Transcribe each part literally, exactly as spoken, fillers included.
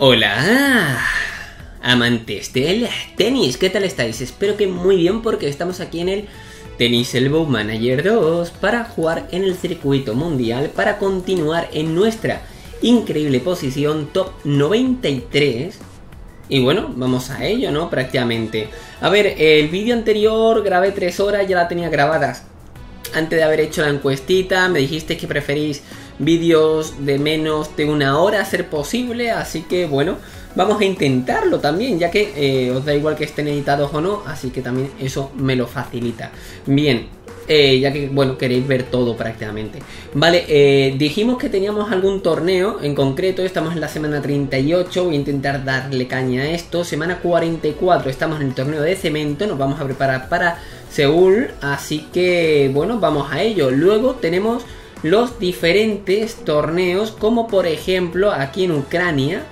Hola, amantes del tenis, ¿qué tal estáis? Espero que muy bien porque estamos aquí en el Tennis Elbow Manager dos para jugar en el circuito mundial, para continuar en nuestra increíble posición top noventa y tres. Y bueno, vamos a ello, ¿no? Prácticamente. A ver, el vídeo anterior grabé tres horas, ya la tenía grabadas antes de haber hecho la encuestita. Me dijiste que preferís vídeos de menos de una hora a ser posible, así que bueno, vamos a intentarlo también, ya que eh, os da igual que estén editados o no, así que también eso me lo facilita. Bien, eh, ya que bueno, queréis ver todo prácticamente. Vale, eh, dijimos que teníamos algún torneo en concreto, estamos en la semana treinta y ocho, voy a intentar darle caña a esto. Semana cuarenta y cuatro, estamos en el torneo de cemento, nos vamos a preparar para Seúl, así que bueno, vamos a ello. Luego tenemos los diferentes torneos, como por ejemplo aquí en Ucrania,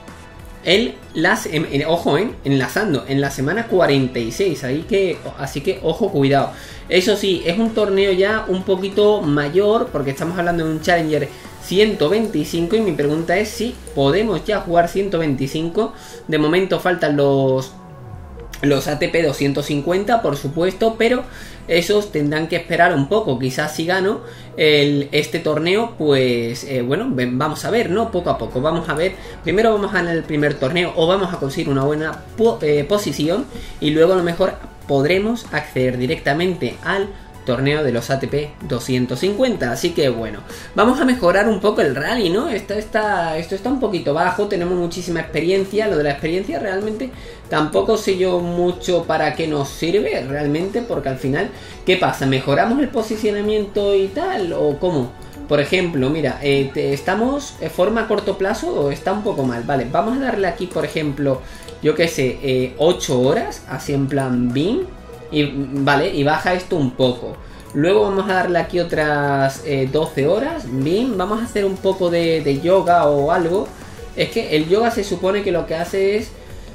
el, las, en, en, ojo, eh, enlazando, en la semana cuarenta y seis, ahí que, así que ojo, cuidado. Eso sí, es un torneo ya un poquito mayor, porque estamos hablando de un Challenger ciento veinticinco, y mi pregunta es si podemos ya jugar ciento veinticinco. De momento faltan los... Los A T P doscientos cincuenta, por supuesto, pero esos tendrán que esperar un poco. Quizás si gano el, este torneo, pues eh, bueno, vamos a ver, ¿no? Poco a poco, vamos a ver. Primero vamos a ganar el primer torneo o vamos a conseguir una buena po eh, posición, y luego a lo mejor podremos acceder directamente al torneo de los A T P doscientos cincuenta. Así que bueno, vamos a mejorar un poco el rally, ¿no? Esto está, esto está un poquito bajo, tenemos muchísima experiencia. Lo de la experiencia realmente tampoco sé yo mucho para qué nos sirve realmente, porque al final, ¿qué pasa? ¿Mejoramos el posicionamiento y tal? ¿O cómo? Por ejemplo, mira, eh, te, estamos en forma a corto plazo o está un poco mal. Vale, vamos a darle aquí, por ejemplo, yo qué sé, eh, ocho horas, así en plan beam. Y vale, y baja esto un poco. Luego vamos a darle aquí otras eh, doce horas. Bien, vamos a hacer un poco de, de yoga o algo. Es que el yoga se supone que lo que hace es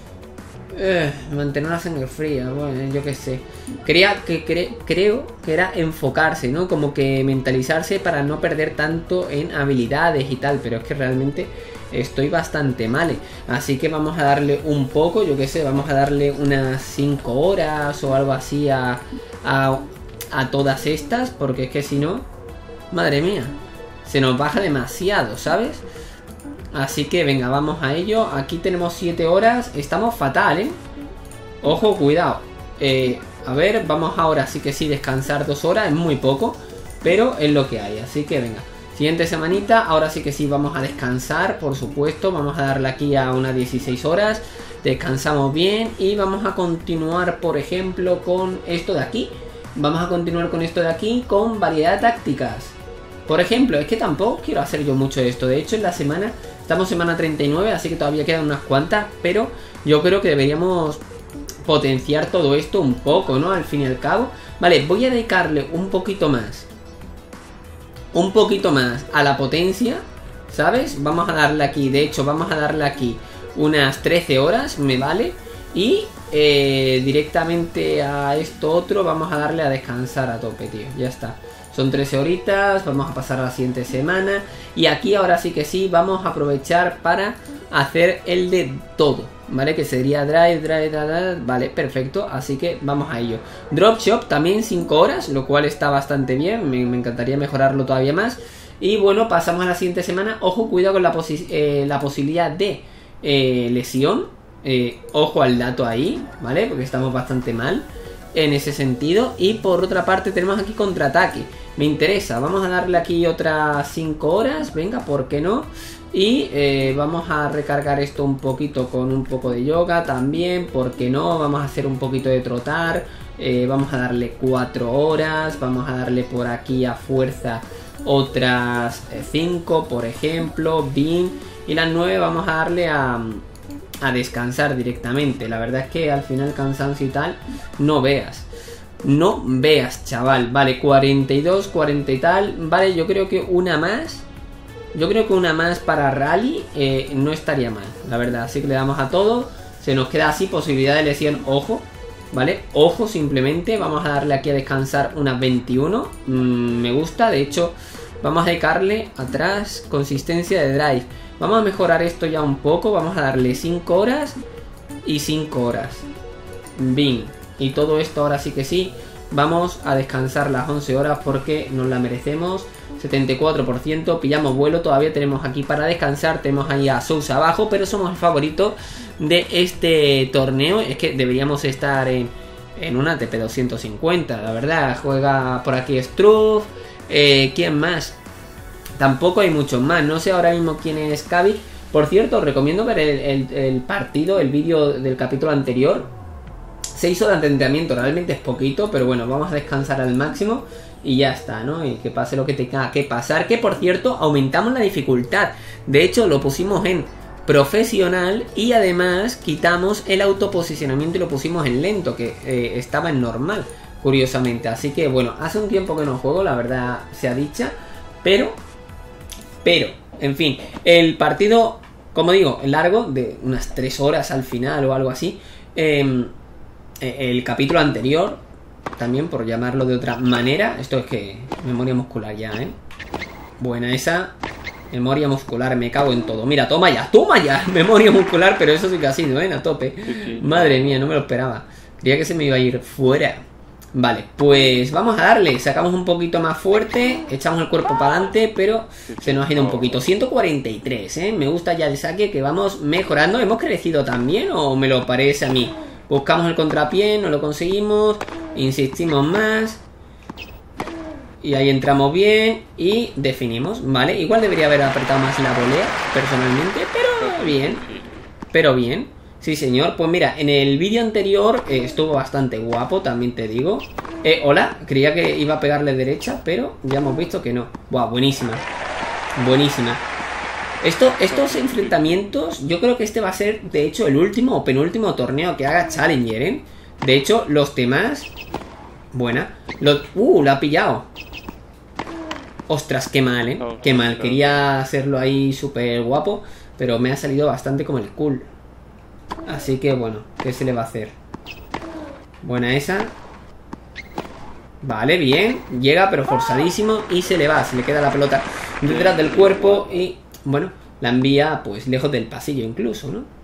eh, mantener la sangre fría. Bueno, yo qué sé. Creía que cre, creo que era enfocarse, ¿no? Como que mentalizarse para no perder tanto en habilidades y tal. Pero es que realmente estoy bastante mal, así que vamos a darle un poco, yo qué sé, vamos a darle unas cinco horas o algo así a, a, a todas estas, porque es que si no, madre mía, se nos baja demasiado, ¿sabes? Así que venga, vamos a ello. Aquí tenemos siete horas, estamos fatal, ¿eh? Ojo, cuidado. eh, A ver, vamos ahora sí que sí, descansar dos horas, es muy poco, pero es lo que hay, así que venga. Siguiente semanita, ahora sí que sí vamos a descansar, por supuesto. Vamos a darle aquí a unas dieciséis horas. Descansamos bien y vamos a continuar, por ejemplo, con esto de aquí. Vamos a continuar con esto de aquí, con variedad de tácticas. Por ejemplo, es que tampoco quiero hacer yo mucho de esto. De hecho, en la semana, estamos semana treinta y nueve, así que todavía quedan unas cuantas. Pero yo creo que deberíamos potenciar todo esto un poco, ¿no? Al fin y al cabo. Vale, voy a dedicarle un poquito más. Un poquito más a la potencia, ¿sabes? Vamos a darle aquí, de hecho vamos a darle aquí unas trece horas, me vale. Y eh, directamente a esto otro vamos a darle a descansar a tope, tío, ya está. Son trece horitas, vamos a pasar a la siguiente semana. Y aquí ahora sí que sí, vamos a aprovechar para hacer el de todo, ¿vale? Que sería drive, drive, drive, drive. Vale, perfecto, así que vamos a ello. Drop shop también cinco horas, lo cual está bastante bien. Me, me encantaría mejorarlo todavía más. Y bueno, pasamos a la siguiente semana. Ojo, cuidado con la, posi eh, la posibilidad de eh, lesión. eh, Ojo al dato ahí, ¿vale? Porque estamos bastante mal en ese sentido. Y por otra parte tenemos aquí contraataque. Me interesa, vamos a darle aquí otras cinco horas. Venga, ¿por qué no? Y eh, vamos a recargar esto un poquito con un poco de yoga también, ¿por qué no? Vamos a hacer un poquito de trotar. eh, Vamos a darle cuatro horas. Vamos a darle por aquí a fuerza otras cinco, por ejemplo. Bien. Y las nueve vamos a darle a... a descansar directamente. La verdad es que al final cansancio y tal, no veas. No veas, chaval. Vale, cuarenta y dos, cuarenta y tal. Vale, yo creo que una más. Yo creo que una más para rally eh, no estaría mal, la verdad. Así que le damos a todo. Se nos queda así, posibilidad de lesión, ojo. Vale, ojo simplemente. Vamos a darle aquí a descansar unas veintiuno. mm, Me gusta, de hecho. Vamos a dedicarle atrás consistencia de drive. Vamos a mejorar esto ya un poco. Vamos a darle cinco horas y cinco horas. Bien. Y todo esto ahora sí que sí. Vamos a descansar las once horas porque nos la merecemos. setenta y cuatro por ciento. Pillamos vuelo. Todavía tenemos aquí para descansar. Tenemos ahí a Sousa abajo. Pero somos el favorito de este torneo. Es que deberíamos estar en, en una A T P doscientos cincuenta. La verdad. Juega por aquí Struff. Eh, ¿Quién más? Tampoco hay muchos más. No sé ahora mismo quién es Cavi. Por cierto, os recomiendo ver el, el, el partido. El vídeo del capítulo anterior. seis horas de entrenamiento, realmente es poquito, pero bueno, vamos a descansar al máximo y ya está, ¿no? Y que pase lo que tenga que pasar, que por cierto, aumentamos la dificultad. De hecho, lo pusimos en profesional y además quitamos el autoposicionamiento y lo pusimos en lento, que eh, estaba en normal, curiosamente. Así que bueno, hace un tiempo que no juego, la verdad sea dicha, pero, pero, en fin, el partido, como digo, largo, de unas tres horas al final o algo así. Eh, El capítulo anterior, también por llamarlo de otra manera. Esto es que memoria muscular ya, ¿eh? Buena esa. Memoria muscular, me cago en todo. Mira, toma ya, toma ya. Memoria muscular, pero eso sí que ha sido, ¿eh? A tope. Madre mía, no me lo esperaba. Creía que se me iba a ir fuera. Vale, pues vamos a darle. Sacamos un poquito más fuerte. Echamos el cuerpo para adelante, pero se nos ha ido un poquito. ciento cuarenta y tres, ¿eh? Me gusta ya el saque, que vamos mejorando. ¿Hemos crecido también o me lo parece a mí? Buscamos el contrapié, no lo conseguimos. Insistimos más. Y ahí entramos bien. Y definimos, ¿vale? Igual debería haber apretado más la volea, personalmente. Pero bien. Pero bien. Sí, señor. Pues mira, en el vídeo anterior eh, estuvo bastante guapo, también te digo. Eh, hola. Creía que iba a pegarle derecha, pero ya hemos visto que no. Buah, buenísima. Buenísima. Esto, estos enfrentamientos, yo creo que este va a ser, de hecho, el último o penúltimo torneo que haga Challenger, ¿eh? De hecho, los demás... Buena. Los, uh, la ha pillado. Ostras, qué mal, ¿eh? Qué mal. Quería hacerlo ahí súper guapo, pero me ha salido bastante como el cool. Así que, bueno, ¿qué se le va a hacer? Buena esa. Vale, bien. Llega, pero forzadísimo. Y se le va, se le queda la pelota detrás del cuerpo y... Bueno, la envía pues lejos del pasillo incluso, ¿no?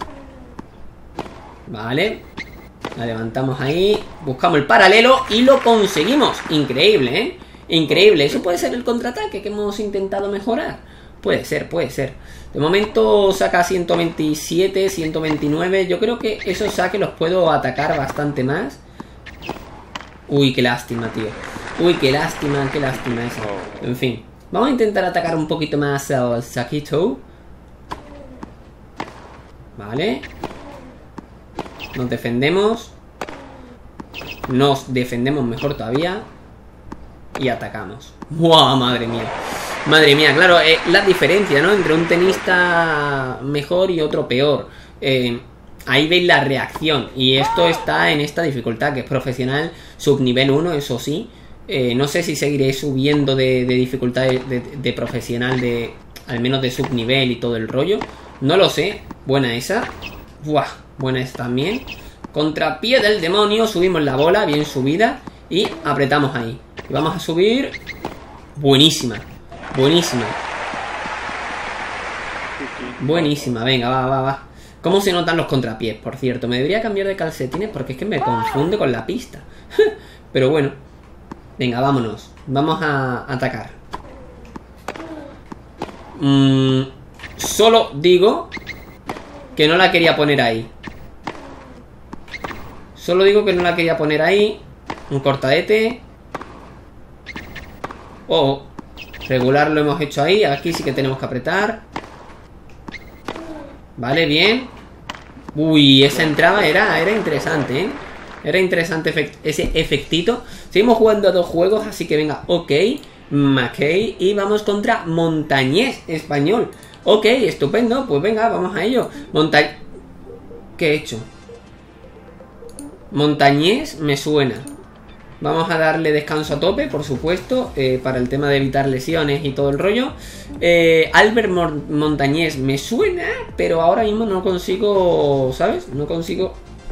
Vale. La levantamos ahí. Buscamos el paralelo y lo conseguimos. Increíble, ¿eh? Increíble. ¿Eso puede ser el contraataque que hemos intentado mejorar? Puede ser, puede ser. De momento saca ciento veintisiete, ciento veintinueve. Yo creo que esos saques los puedo atacar bastante más. Uy, qué lástima, tío. Uy, qué lástima, qué lástima esa. En fin. Vamos a intentar atacar un poquito más al Sakito. Vale. Nos defendemos. Nos defendemos mejor todavía. Y atacamos. ¡Wow! Madre mía. Madre mía, claro, eh, la diferencia, ¿no? Entre un tenista mejor y otro peor. Eh, ahí veis la reacción. Y esto está en esta dificultad, que es profesional, subnivel uno, eso sí. Eh, no sé si seguiré subiendo de, de dificultad de, de, de profesional, de al menos de subnivel y todo el rollo. No lo sé. Buena esa. Buah, buena esa también. Contrapié del demonio. Subimos la bola, bien subida. Y apretamos ahí. Y vamos a subir. Buenísima. Buenísima. Buenísima. Venga, va, va, va. ¿Cómo se notan los contrapiés? Por cierto, me debería cambiar de calcetines porque es que me confunde con la pista. Pero bueno. Venga, vámonos. Vamos a atacar. Mm, solo digo que no la quería poner ahí. Solo digo que no la quería poner ahí. Un cortadete. Oh, regular lo hemos hecho ahí. Aquí sí que tenemos que apretar. Vale, bien. Uy, esa entrada era, era interesante, ¿eh? Era interesante efect ese efectito. Seguimos jugando a dos juegos, así que venga, ok. Mackey y vamos contra Montañés español. Ok, estupendo, pues venga, vamos a ello. Monta... ¿Qué he hecho? Montañés me suena. Vamos a darle descanso a tope, por supuesto, eh, para el tema de evitar lesiones y todo el rollo. eh, Albert Montañés me suena, pero ahora mismo no consigo, ¿sabes? No consigo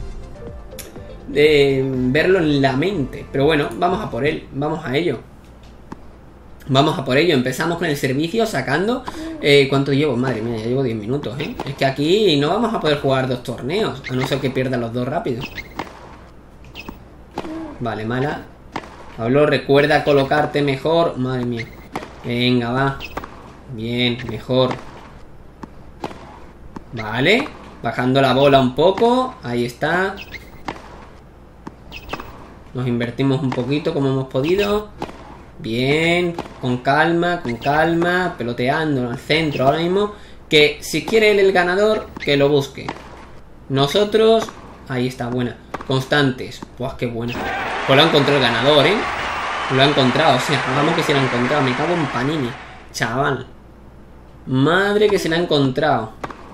eh, verlo en la mente. Pero bueno, vamos a por él, vamos a ello. Vamos a por ello, empezamos con el servicio sacando Eh, ¿Cuánto llevo? Madre mía, ya llevo diez minutos, ¿eh? Es que aquí no vamos a poder jugar dos torneos, a no ser que pierdan los dos rápido. Vale, mala. Pablo, recuerda colocarte mejor. Madre mía. Venga, va. Bien, mejor. Vale. Bajando la bola un poco. Ahí está. Nos invertimos un poquito como hemos podido. Bien. Con calma, con calma. Peloteando al centro ahora mismo. Que si quiere él el ganador, que lo busque. Nosotros... Ahí está, buena. Constantes. Pues qué buena. Pues lo ha encontrado el ganador, ¿eh? Lo ha encontrado, o sea, hagamos que se lo ha encontrado. Me cago en Panini, chaval. Madre que se la ha encontrado.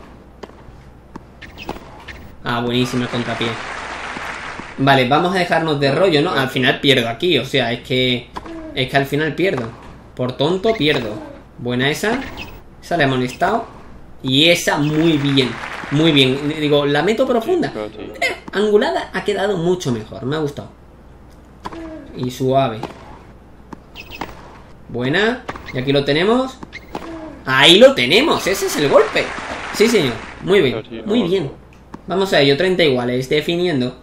Ah, buenísimo el contrapié. Vale, vamos a dejarnos de rollo, ¿no? Al final pierdo aquí, o sea, es que... Es que al final pierdo. Por tonto pierdo. Buena esa. Esa le ha molestado. Y esa muy bien. Muy bien. Digo, la meto profunda. Eh, angulada ha quedado mucho mejor. Me ha gustado. Y suave. Buena. Y aquí lo tenemos. Ahí lo tenemos. Ese es el golpe. Sí, señor. Muy bien. Muy bien. Vamos a ello. treinta iguales. Definiendo.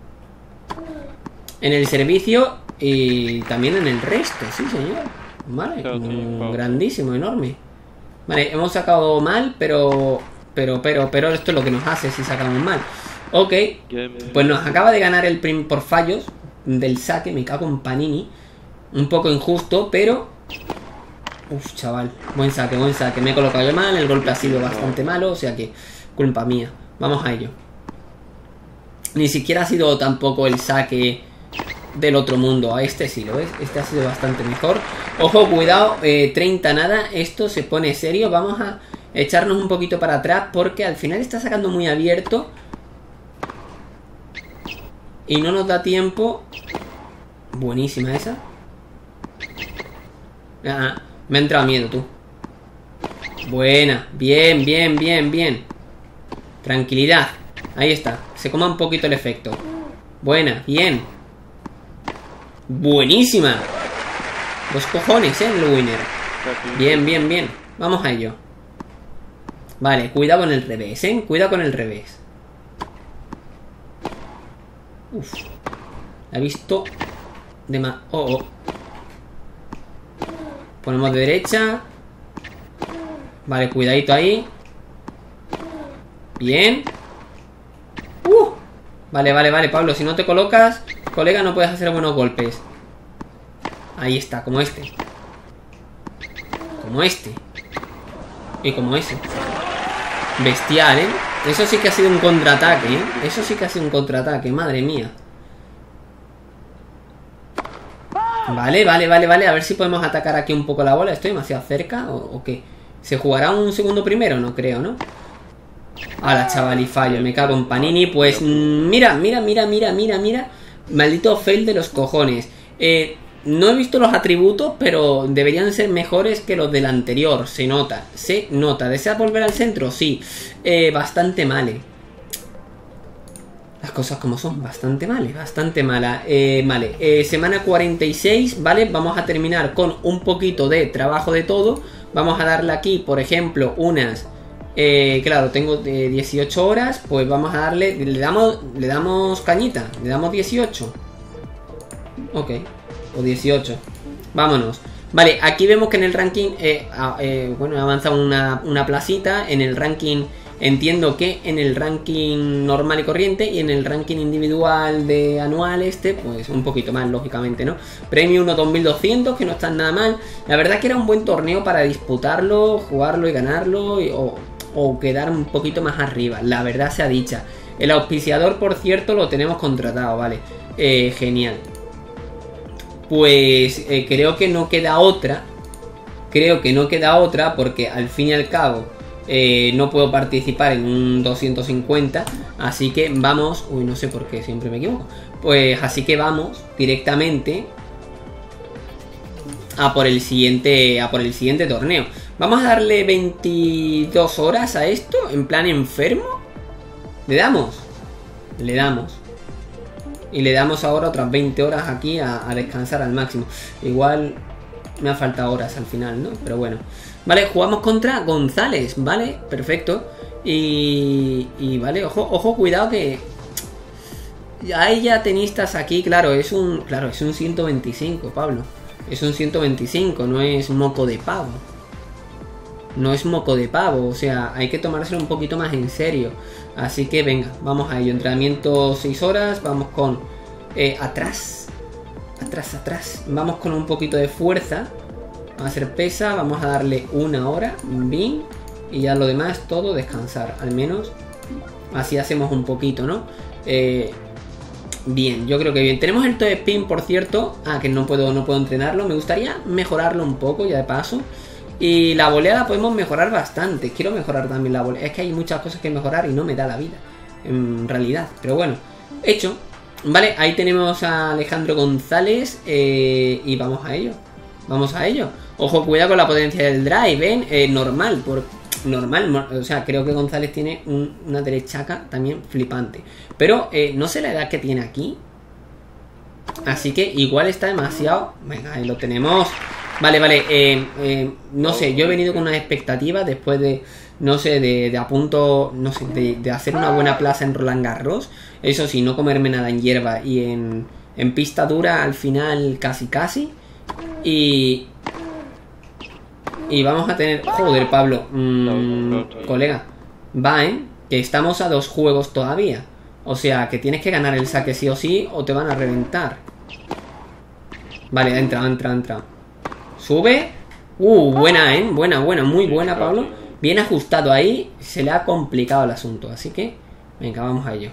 En el servicio. Y también en el resto. Sí, señor. Vale. Mm, grandísimo. Enorme. Vale. Hemos sacado mal. Pero... Pero, pero, pero esto es lo que nos hace si sacamos mal. Ok. Pues nos acaba de ganar el prim por fallos del saque. Me cago en Panini. Un poco injusto, pero... Uf, chaval. Buen saque, buen saque. Me he colocado yo mal. El golpe ha sido bastante malo. O sea que, culpa mía. Vamos a ello. Ni siquiera ha sido tampoco el saque del otro mundo. A este sí, ¿lo ves? Este ha sido bastante mejor. Ojo, cuidado. Eh, treinta nada. Esto se pone serio. Vamos a echarnos un poquito para atrás porque al final está sacando muy abierto. Y no nos da tiempo. Buenísima esa. Ah, me ha entrado miedo, tú. Buena. Bien, bien, bien, bien. Tranquilidad. Ahí está. Se coma un poquito el efecto. Buena, bien. Buenísima. Los cojones, eh, el winner. Bien, bien, bien. Vamos a ello. Vale, cuidado con el revés, eh. Cuidado con el revés. Uf. La he visto de más. Oh, oh. Ponemos de derecha. Vale, cuidadito ahí. Bien. Uh. Vale, vale, vale, Pablo. Si no te colocas, colega, no puedes hacer buenos golpes. Ahí está, como este. Como este. Y como ese. Bestial, ¿eh? Eso sí que ha sido un contraataque, ¿eh? Eso sí que ha sido un contraataque, madre mía. Vale, vale, vale, vale. A ver si podemos atacar aquí un poco la bola. ¿Estoy demasiado cerca o, o qué? ¿Se jugará un segundo primero? No creo, ¿no? Hala, chaval, y fallo. Me cago en Panini. Pues mmm, mira, mira, mira, mira, mira, mira. Maldito fail de los cojones. Eh... No he visto los atributos, pero deberían ser mejores que los del anterior. Se nota, se nota. ¿Desea volver al centro? Sí. Eh, bastante mal. Eh. Las cosas como son. Bastante mal, bastante mala. Eh, vale, eh, semana cuarenta y seis, ¿vale? Vamos a terminar con un poquito de trabajo de todo. Vamos a darle aquí, por ejemplo, unas... Eh, claro, tengo de dieciocho horas. Pues vamos a darle... Le damos, le damos cañita. Le damos dieciocho. Ok. O dieciocho. Vámonos. Vale, aquí vemos que en el ranking eh, eh, bueno, he avanzado una, una placita. En el ranking, entiendo que en el ranking normal y corriente. Y en el ranking individual de anual este, pues un poquito más, lógicamente, ¿no? Premio uno dos mil doscientos, que no está nada mal. La verdad que era un buen torneo para disputarlo, jugarlo y ganarlo, y, o, o quedar un poquito más arriba. La verdad sea dicha. El auspiciador, por cierto, lo tenemos contratado, ¿vale? Eh, genial. Pues eh, creo que no queda otra. Creo que no queda otra porque al fin y al cabo eh, no puedo participar en un doscientos cincuenta. Así que vamos... Uy, no sé por qué siempre me equivoco. Pues así que vamos directamente a por el siguiente, a por el siguiente torneo. Vamos a darle veintidós horas a esto en plan enfermo. ¿Le damos? Le damos. Y le damos ahora otras veinte horas aquí a, a descansar al máximo. Igual me ha faltado horas al final, ¿no? Pero bueno. Vale, jugamos contra González, ¿vale? Perfecto. Y, y vale, ojo, ojo, cuidado que hay ya tenistas aquí, claro, es un claro, es un ciento veinticinco, Pablo. Es un ciento veinticinco, no es moco de pavo. No es moco de pavo, o sea, hay que tomárselo un poquito más en serio. Así que venga, vamos a ello. Entrenamiento seis horas, vamos con eh, atrás. Atrás, atrás. Vamos con un poquito de fuerza. Vamos a hacer pesa, vamos a darle una hora, bien. Y ya lo demás, todo descansar, al menos. Así hacemos un poquito, ¿no? Eh, bien, yo creo que bien. Tenemos el toe spin, por cierto. Ah, que no puedo, no puedo entrenarlo. Me gustaría mejorarlo un poco, ya de paso. Y la volea la podemos mejorar bastante. Quiero mejorar también la volea. Es que hay muchas cosas que mejorar y no me da la vida, en realidad. Pero bueno, hecho. Vale, ahí tenemos a Alejandro González. eh, Y vamos a ello. Vamos a ello. Ojo, cuidado con la potencia del drive, ¿eh? eh normal, por, normal. O sea, creo que González tiene un, una derechaca también flipante. Pero eh, no sé la edad que tiene aquí. Así que igual está demasiado. Venga, ahí lo tenemos. Vale, vale, eh, eh, no sé, yo he venido con unas expectativas después de, no sé, de, de a punto, no sé, de, de hacer una buena plaza en Roland Garros. Eso sí, no comerme nada en hierba y en, en pista dura al final casi casi. Y... Y vamos a tener... Joder, Pablo, mmm, colega, va, ¿eh? Que estamos a dos juegos todavía. O sea, que tienes que ganar el saque sí o sí o te van a reventar. Vale, entra, entra, entra. Sube. Uh, buena, ¿eh? Buena, buena, muy buena, Pablo. Bien ajustado ahí. Se le ha complicado el asunto. Así que, venga, vamos a ello.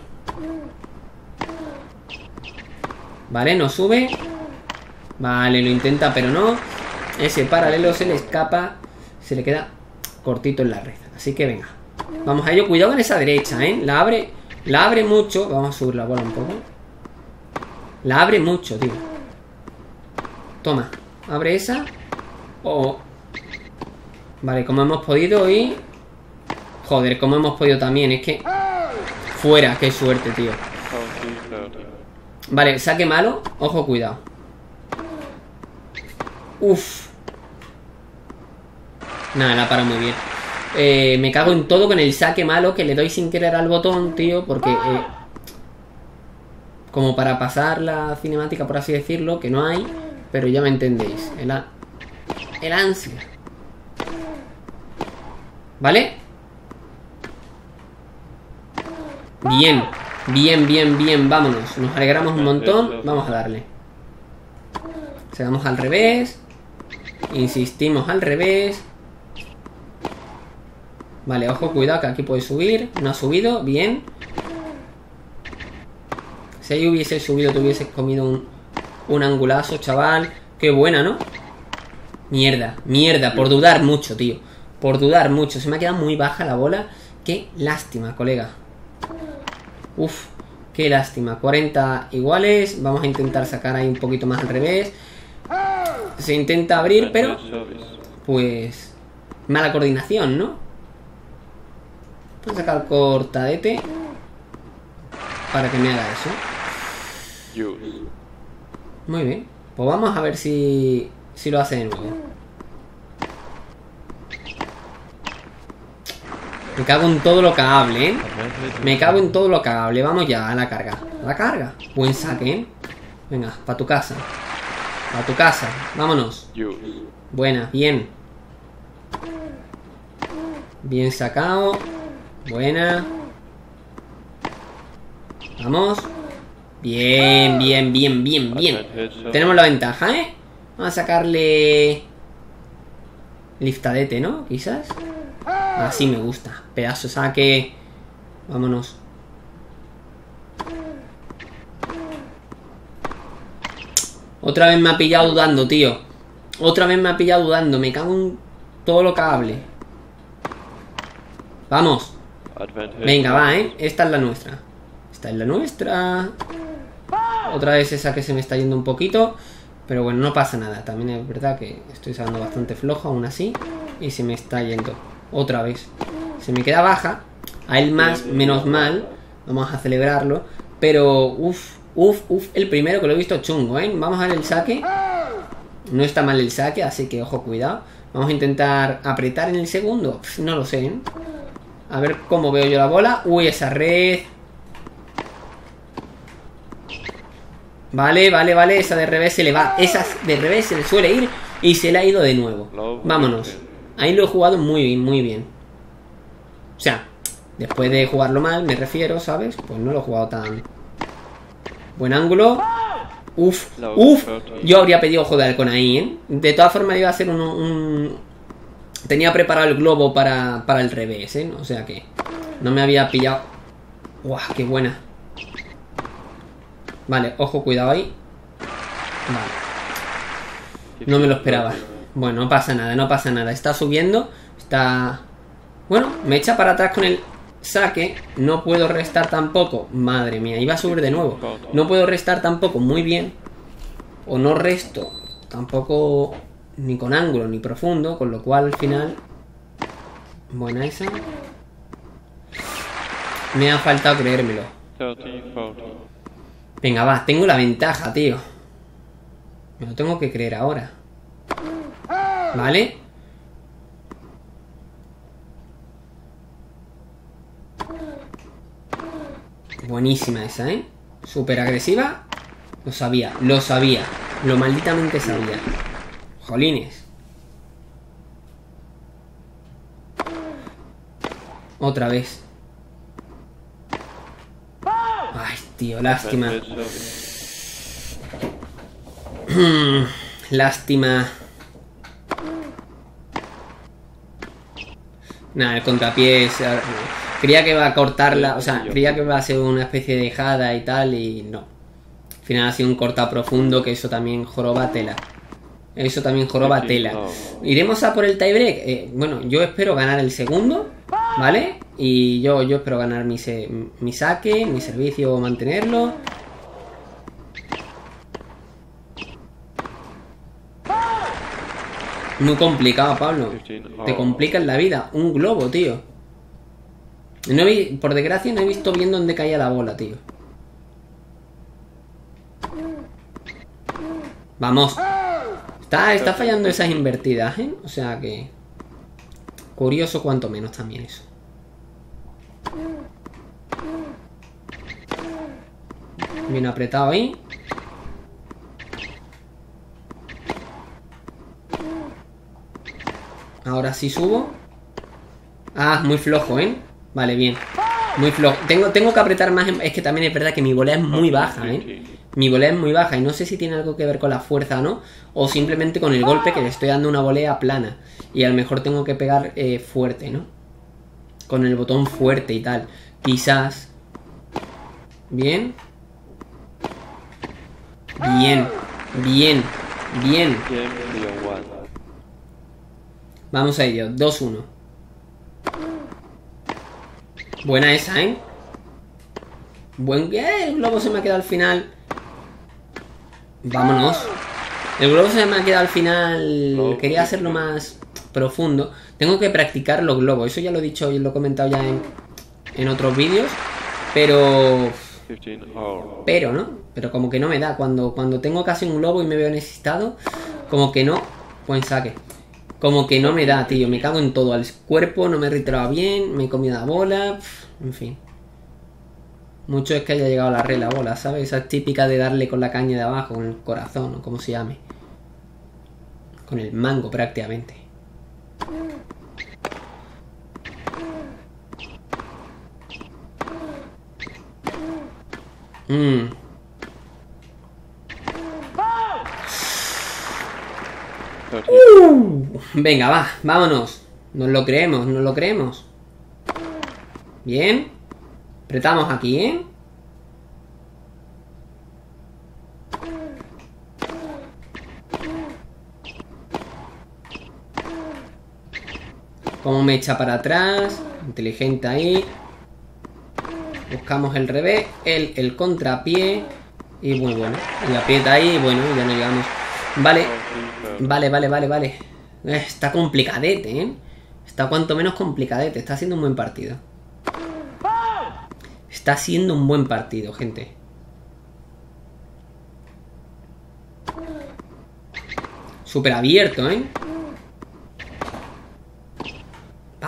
Vale, no sube. Vale, lo intenta, pero no. Ese paralelo se le escapa. Se le queda cortito en la red. Así que venga. Vamos a ello. Cuidado con esa derecha, ¿eh? La abre, la abre mucho. Vamos a subir la bola un poco. La abre mucho, tío. Toma. Abre esa. Oh. Vale, como hemos podido y... Joder, como hemos podido también. Es que... Fuera, qué suerte, tío. Vale, saque malo. Ojo, cuidado. Uf. Nada, la para muy bien. eh, Me cago en todo con el saque malo que le doy sin querer al botón, tío. Porque... Eh, como para pasar la cinemática, por así decirlo, que no hay. Pero ya me entendéis. El, a... el ansia. ¿Vale? Bien. Bien, bien, bien. Vámonos. Nos alegramos un montón. Vamos a darle. Seguimos al revés. Insistimos al revés. Vale, ojo, cuidado que aquí puede subir. No ha subido, bien. Si ahí hubiese subido, te hubieses comido un, un angulazo, chaval. Qué buena, ¿no? Mierda, mierda, por dudar mucho, tío. Por dudar mucho, se me ha quedado muy baja la bola. Qué lástima, colega. Uf, qué lástima. Cuarenta iguales. Vamos a intentar sacar ahí un poquito más al revés. Se intenta abrir, pero... Pues... mala coordinación, ¿no? Voy a sacar cortadete para que me haga eso. Muy bien. Pues vamos a ver si... si lo hace de nuevo. Me cago en todo lo que hable, ¿eh? Me cago en todo lo que hable. Vamos ya a la carga. A la carga. Buen saque, ¿eh? Venga, para tu casa. Para tu casa. Vámonos. Buena, bien. Bien sacado. Buena. Vamos. Bien, bien, bien, bien, bien. Tenemos la ventaja, ¿eh? Vamos a sacarle... liftadete, ¿no? Quizás. Así me gusta. Pedazo saque. Vámonos. Otra vez me ha pillado dudando, tío. Otra vez me ha pillado dudando. Me cago en todo lo que hable. Vamos. Venga, va, ¿eh? Esta es la nuestra. Esta es la nuestra. Otra vez esa que se me está yendo un poquito. Pero bueno, no pasa nada. También es verdad que estoy saliendo bastante flojo aún así. Y se me está yendo. Otra vez. Se me queda baja. A él más, menos mal. Vamos a celebrarlo. Pero, uff, uff, uff. El primero que lo he visto chungo, ¿eh? Vamos a ver el saque. No está mal el saque, así que ojo, cuidado. Vamos a intentar apretar en el segundo. Pff, no lo sé, ¿eh? A ver cómo veo yo la bola. Uy, esa red. Vale, vale, vale. Esa de revés se le va. Esa de revés se le suele ir. Y se le ha ido de nuevo. Vámonos. Ahí lo he jugado muy bien, muy bien. O sea, después de jugarlo mal, me refiero, ¿sabes? Pues no lo he jugado tan... Buen ángulo. Uf, uf. Yo habría pedido ojo de halcón ahí, ¿eh? De todas formas iba a hacer un... un... Tenía preparado el globo para, para el revés, ¿eh? O sea que no me había pillado. ¡Guau! ¡Qué buena! Vale, ojo, cuidado ahí. Vale. No me lo esperaba. Bueno, no pasa nada, no pasa nada. Está subiendo. Está... Bueno, me echa para atrás con el saque. No puedo restar tampoco. Madre mía, iba a subir de nuevo. No puedo restar tampoco muy bien. O no resto tampoco ni con ángulo ni profundo. Con lo cual al final... Buena esa. Me ha faltado creérmelo. Venga, va, tengo la ventaja, tío. Me lo tengo que creer ahora. Vale. Buenísima esa, ¿eh? Súper agresiva. Lo sabía, lo sabía. Lo malditamente sabía. Jolines. Otra vez. Ay, tío, lástima. Lástima. Nada, el contrapié es... Creía que iba a cortarla, o sea, creía que iba a ser una especie de dejada y tal, y no. Al final ha sido un corta profundo, que eso también joroba tela. Eso también joroba tela. Iremos a por el tiebreak. Eh, bueno, yo espero ganar el segundo, ¿vale? Y yo, yo espero ganar mi, se, mi saque, mi servicio, mantenerlo. Muy complicado, Pablo. Te complican la vida. Un globo, tío. No vi, por desgracia no he visto bien dónde caía la bola, tío. Vamos. Está, está fallando esas invertidas, ¿eh? O sea que... Curioso cuanto menos también eso. Bien apretado ahí. Ahora sí subo. Ah, muy flojo, ¿eh? Vale, bien. Muy flojo. Tengo, tengo que apretar más. En... Es que también es verdad que mi volea es muy baja, ¿eh? Mi volea es muy baja y no sé si tiene algo que ver con la fuerza o no. O simplemente con el golpe, que le estoy dando una volea plana. Y a lo mejor tengo que pegar eh, fuerte, ¿no? Con el botón fuerte y tal. Quizás. Bien. Bien. Bien. Bien. Vamos a ello. dos uno. Buena esa, ¿eh? Buen... ¡Eh! El globo se me ha quedado al final. Vámonos. El globo se me ha quedado al final. Quería hacerlo más profundo. Tengo que practicar los globos. Eso ya lo he dicho y lo he comentado ya en, en otros vídeos. Pero... Pero, ¿no? Pero como que no me da. Cuando, cuando tengo casi un globo y me veo necesitado, como que no. Buen saque. Como que no me da, tío. Me cago en todo. Al cuerpo no me he retirado bien. Me he comido la bola. En fin. Mucho es que haya llegado a la red la bola, ¿sabes? Esa es típica de darle con la caña de abajo, con el corazón, o como se llame. Con el mango, prácticamente. Mmm. Uh, venga, va, vámonos. Nos lo creemos, nos lo creemos. Bien. Apretamos aquí, ¿eh? Como me echa para atrás. Inteligente ahí. Buscamos el revés. El, el contrapié. Y muy bueno. Y aprieta ahí. Bueno, ya no llegamos. Vale. Vale, vale, vale, vale. Está complicadete, ¿eh? Está cuanto menos complicadete. Está siendo un buen partido. Está siendo un buen partido, gente. Súper abierto, ¿eh?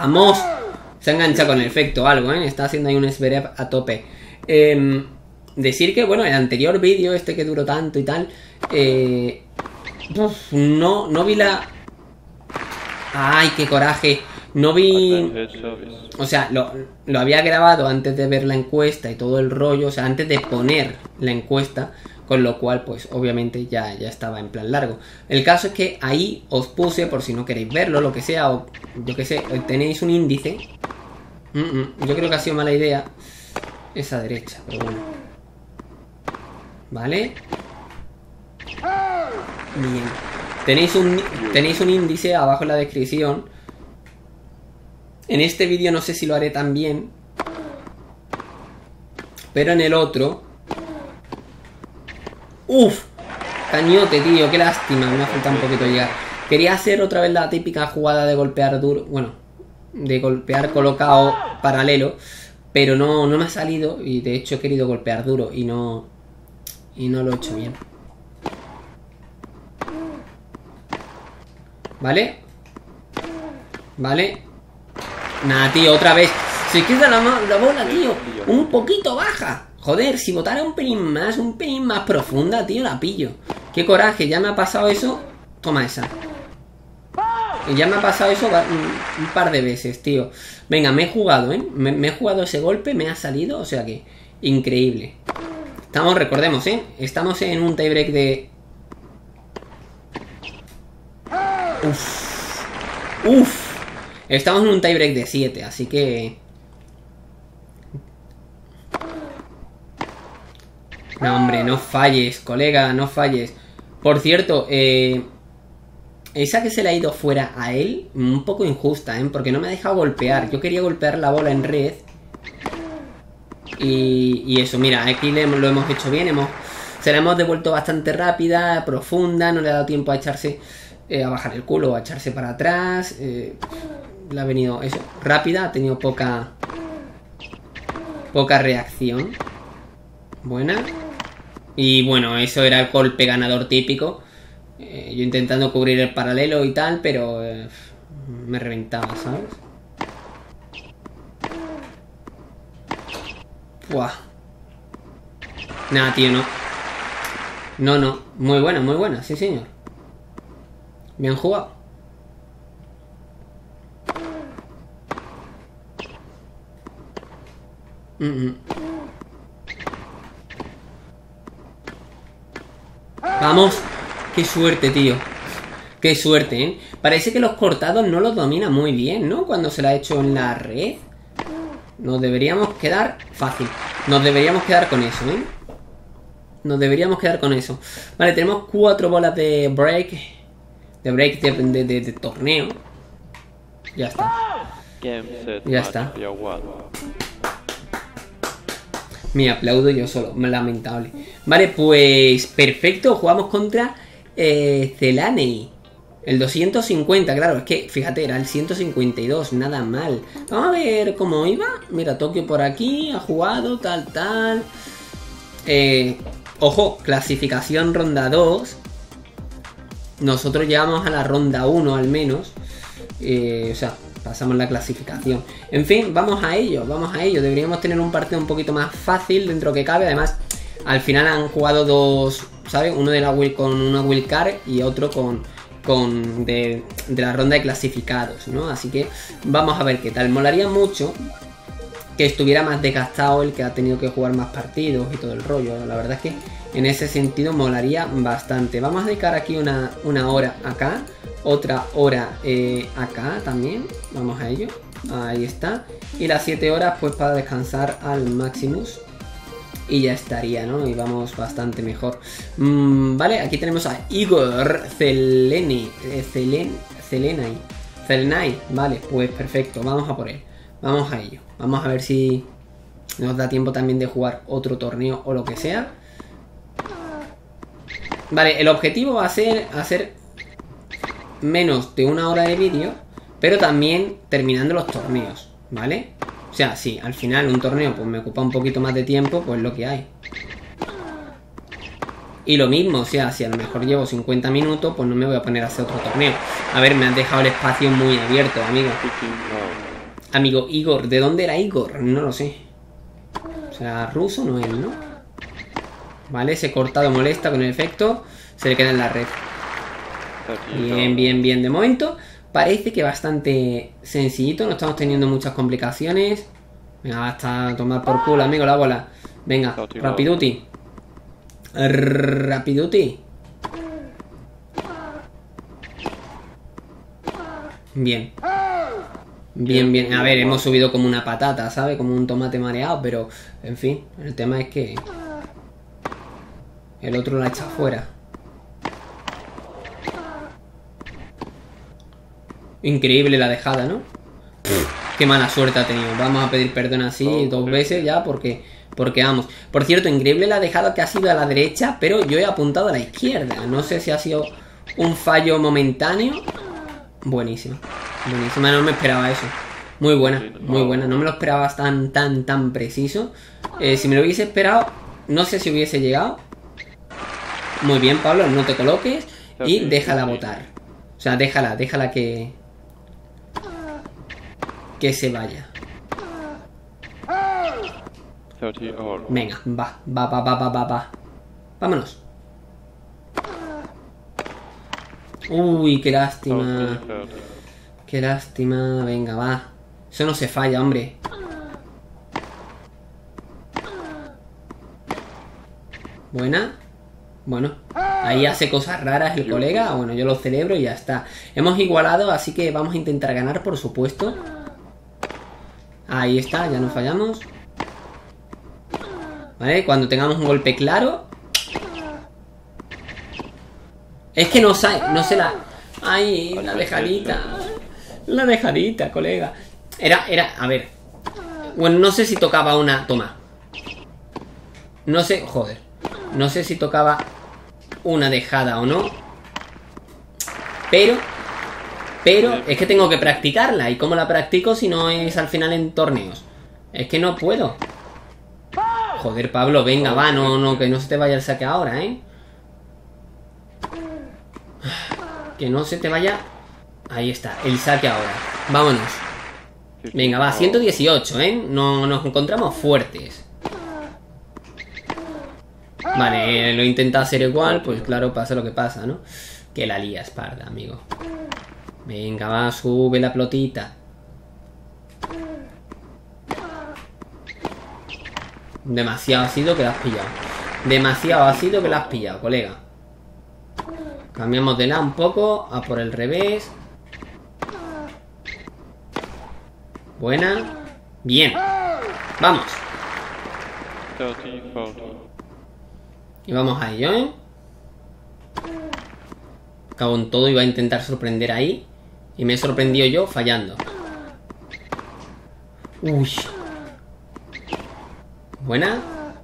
¡Vamos! Se engancha con el efecto algo, ¿eh? Está haciendo ahí un Sverev a tope. Eh, decir que, bueno, el anterior vídeo, este que duró tanto y tal, eh, uf, no, no vi la... ¡Ay, qué coraje! No vi... O sea, lo, lo había grabado antes de ver la encuesta y todo el rollo, o sea, antes de poner la encuesta, con lo cual, pues, obviamente ya, ya estaba en plan largo. El caso es que ahí os puse, por si no queréis verlo, lo que sea, o yo que sé, tenéis un índice. Mm -mm, yo creo que ha sido mala idea esa derecha, pero bueno. ¿Vale? Bien. Tenéis un, tenéis un índice abajo en la descripción. En este vídeo no sé si lo haré también, pero en el otro... ¡Uf! Cañote, tío, qué lástima, me ha faltado un poquito llegar. Quería hacer otra vez la típica jugada de golpear duro, bueno, de golpear colocado paralelo, pero no, no me ha salido y de hecho he querido golpear duro y no, y no lo he hecho bien. ¿Vale? ¿Vale? Nada, tío, otra vez. Se queda la, la bola, tío, un poquito baja. Joder, si botara un pelín más, un pelín más profunda, tío, la pillo. Qué coraje, ya me ha pasado eso. Toma esa. Y ya me ha pasado eso un, un par de veces, tío. Venga, me he jugado, ¿eh? Me, me he jugado ese golpe, me ha salido, o sea que... Increíble. Estamos, recordemos, ¿eh? Estamos en un tiebreak de... Uff. Uff. Estamos en un tiebreak de siete, así que... No, hombre, no falles, colega, no falles. Por cierto, eh... esa que se le ha ido fuera a él, un poco injusta, ¿eh? Porque no me ha dejado golpear. Yo quería golpear la bola en red. Y, y eso, mira, aquí le, lo hemos hecho bien. Hemos, se la hemos devuelto bastante rápida, profunda. No le ha dado tiempo a echarse, eh, a bajar el culo, a echarse para atrás. Eh, le ha venido eso, rápida, ha tenido poca, poca reacción. Buena. Y bueno, eso era el golpe ganador típico. Eh, yo intentando cubrir el paralelo y tal, pero eh, me reventaba, ¿sabes? Buah. Nada, tío, no. No, no. Muy buena, muy buena, sí, señor. Bien jugado. Mm -mm. Vamos. Qué suerte, tío. Qué suerte, ¿eh? Parece que los cortados no los domina muy bien, ¿no? Cuando se la ha hecho en la red. Nos deberíamos quedar... Fácil. Nos deberíamos quedar con eso, ¿eh? Nos deberíamos quedar con eso. Vale, tenemos cuatro bolas de break. De break de, de, de, de torneo. Ya está. Ya está. Me aplaudo yo solo. Lamentable. Vale, pues... Perfecto. Jugamos contra... Eh, Zelaney. El doscientos cincuenta, claro, es que, fíjate, era el ciento cincuenta y dos, nada mal. Vamos a ver cómo iba. Mira, Tokio por aquí, ha jugado, tal, tal. Eh, ojo, clasificación ronda dos. Nosotros llegamos a la ronda uno al menos. Eh, o sea, pasamos la clasificación. En fin, vamos a ello, vamos a ello. Deberíamos tener un partido un poquito más fácil dentro que cabe. Además, al final han jugado dos, ¿sabes? Uno de la Will con una Will Card y otro con... con de, de la ronda de clasificados, ¿no? Así que vamos a ver qué tal. Molaría mucho que estuviera más desgastado el que ha tenido que jugar más partidos y todo el rollo. La verdad es que en ese sentido molaría bastante. Vamos a dedicar aquí una, una hora acá, otra hora eh, acá también. Vamos a ello. Ahí está. Y las siete horas pues para descansar al Maximus. Y ya estaría, ¿no? Y vamos bastante mejor. Mm, vale, aquí tenemos a Igor Zeleni. Eh, Zelen, Zelenay. Zelenay. Vale, pues perfecto. Vamos a por él. Vamos a ello. Vamos a ver si nos da tiempo también de jugar otro torneo o lo que sea. Vale, el objetivo va a ser hacer menos de una hora de vídeo, pero también terminando los torneos, ¿vale? O sea, sí, al final un torneo pues me ocupa un poquito más de tiempo, pues lo que hay. Y lo mismo, o sea, si a lo mejor llevo cincuenta minutos, pues no me voy a poner a hacer otro torneo. A ver, me han dejado el espacio muy abierto, amigo. amigo Igor. ¿De dónde era Igor? No lo sé. O sea, ruso no es, ¿no? Vale, ese cortado molesta con el efecto. Se le queda en la red. Bien, bien, bien. De momento parece que bastante sencillito. No estamos teniendo muchas complicaciones. Venga, basta a tomar por culo, amigo, la bola. Venga, rapiduti. Rapiduti. Bien. Bien, bien. A ver, hemos subido como una patata, ¿sabes? Como un tomate mareado, pero... En fin, el tema es que... El otro la echa fuera. Increíble la dejada, ¿no? Pff, qué mala suerte ha tenido. Vamos a pedir perdón así dos veces ya porque... Porque vamos. Por cierto, increíble la dejada que ha sido a la derecha, pero yo he apuntado a la izquierda. No sé si ha sido un fallo momentáneo. Buenísima. Buenísima, no me esperaba eso. Muy buena, muy buena. No me lo esperaba tan, tan, tan preciso. Eh, si me lo hubiese esperado, no sé si hubiese llegado. Muy bien, Pablo, no te coloques. Y déjala botar. O sea, déjala, déjala que... Que se vaya. Venga, va, va, va, va, va, va, va. Vámonos. Uy, qué lástima. Qué lástima. Venga, va. Eso no se falla, hombre. Buena. Bueno, ahí hace cosas raras el colega. Bueno, yo lo celebro y ya está. Hemos igualado, así que vamos a intentar ganar, por supuesto. Ahí está, ya no fallamos. Vale, cuando tengamos un golpe claro. Es que no sé, no sé la... Ay, la dejadita. La dejadita, colega. Era, era, a ver. Bueno, no sé si tocaba una... Toma. No sé, joder. No sé si tocaba una dejada o no. Pero... Pero es que tengo que practicarla. ¿Y cómo la practico si no es al final en torneos? Es que no puedo. Joder, Pablo, venga, va, no, no, que no se te vaya el saque ahora, ¿eh? Que no se te vaya... Ahí está, el saque ahora. Vámonos. Venga, va, ciento dieciocho, ¿eh? No, nos encontramos fuertes. Vale, lo intenta hacer igual, pues claro, pasa lo que pasa, ¿no? Que la lía espalda, amigo. Venga, va, sube la pelotita. Demasiado ácido que la has pillado. Demasiado ácido que la has pillado, colega. Cambiamos de lado un poco. A por el revés. Buena. Bien. Vamos. Y vamos a ello, ¿eh? Cago en todo, iba a intentar sorprender ahí. Y me he sorprendido yo fallando. Uy. Buena.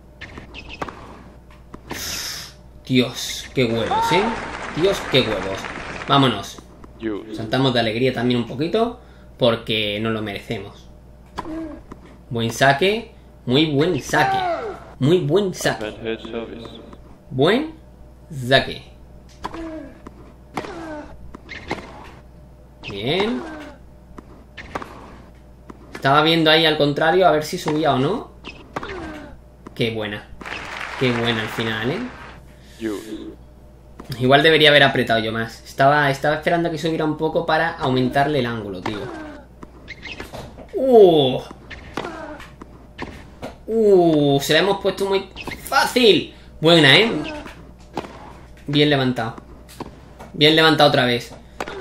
Dios, qué huevos, ¿eh? Dios, qué huevos. Vámonos. Saltamos de alegría también un poquito, porque no lo merecemos. Buen saque. Muy buen saque. Muy buen saque. Buen saque. Bien. Estaba viendo ahí al contrario a ver si subía o no. Qué buena. Qué buena al final, ¿eh? Igual debería haber apretado yo más. Estaba, estaba esperando a que subiera un poco para aumentarle el ángulo, tío. Uh. Uh, se la hemos puesto muy fácil. Buena, ¿eh? Bien levantado. Bien levantado otra vez.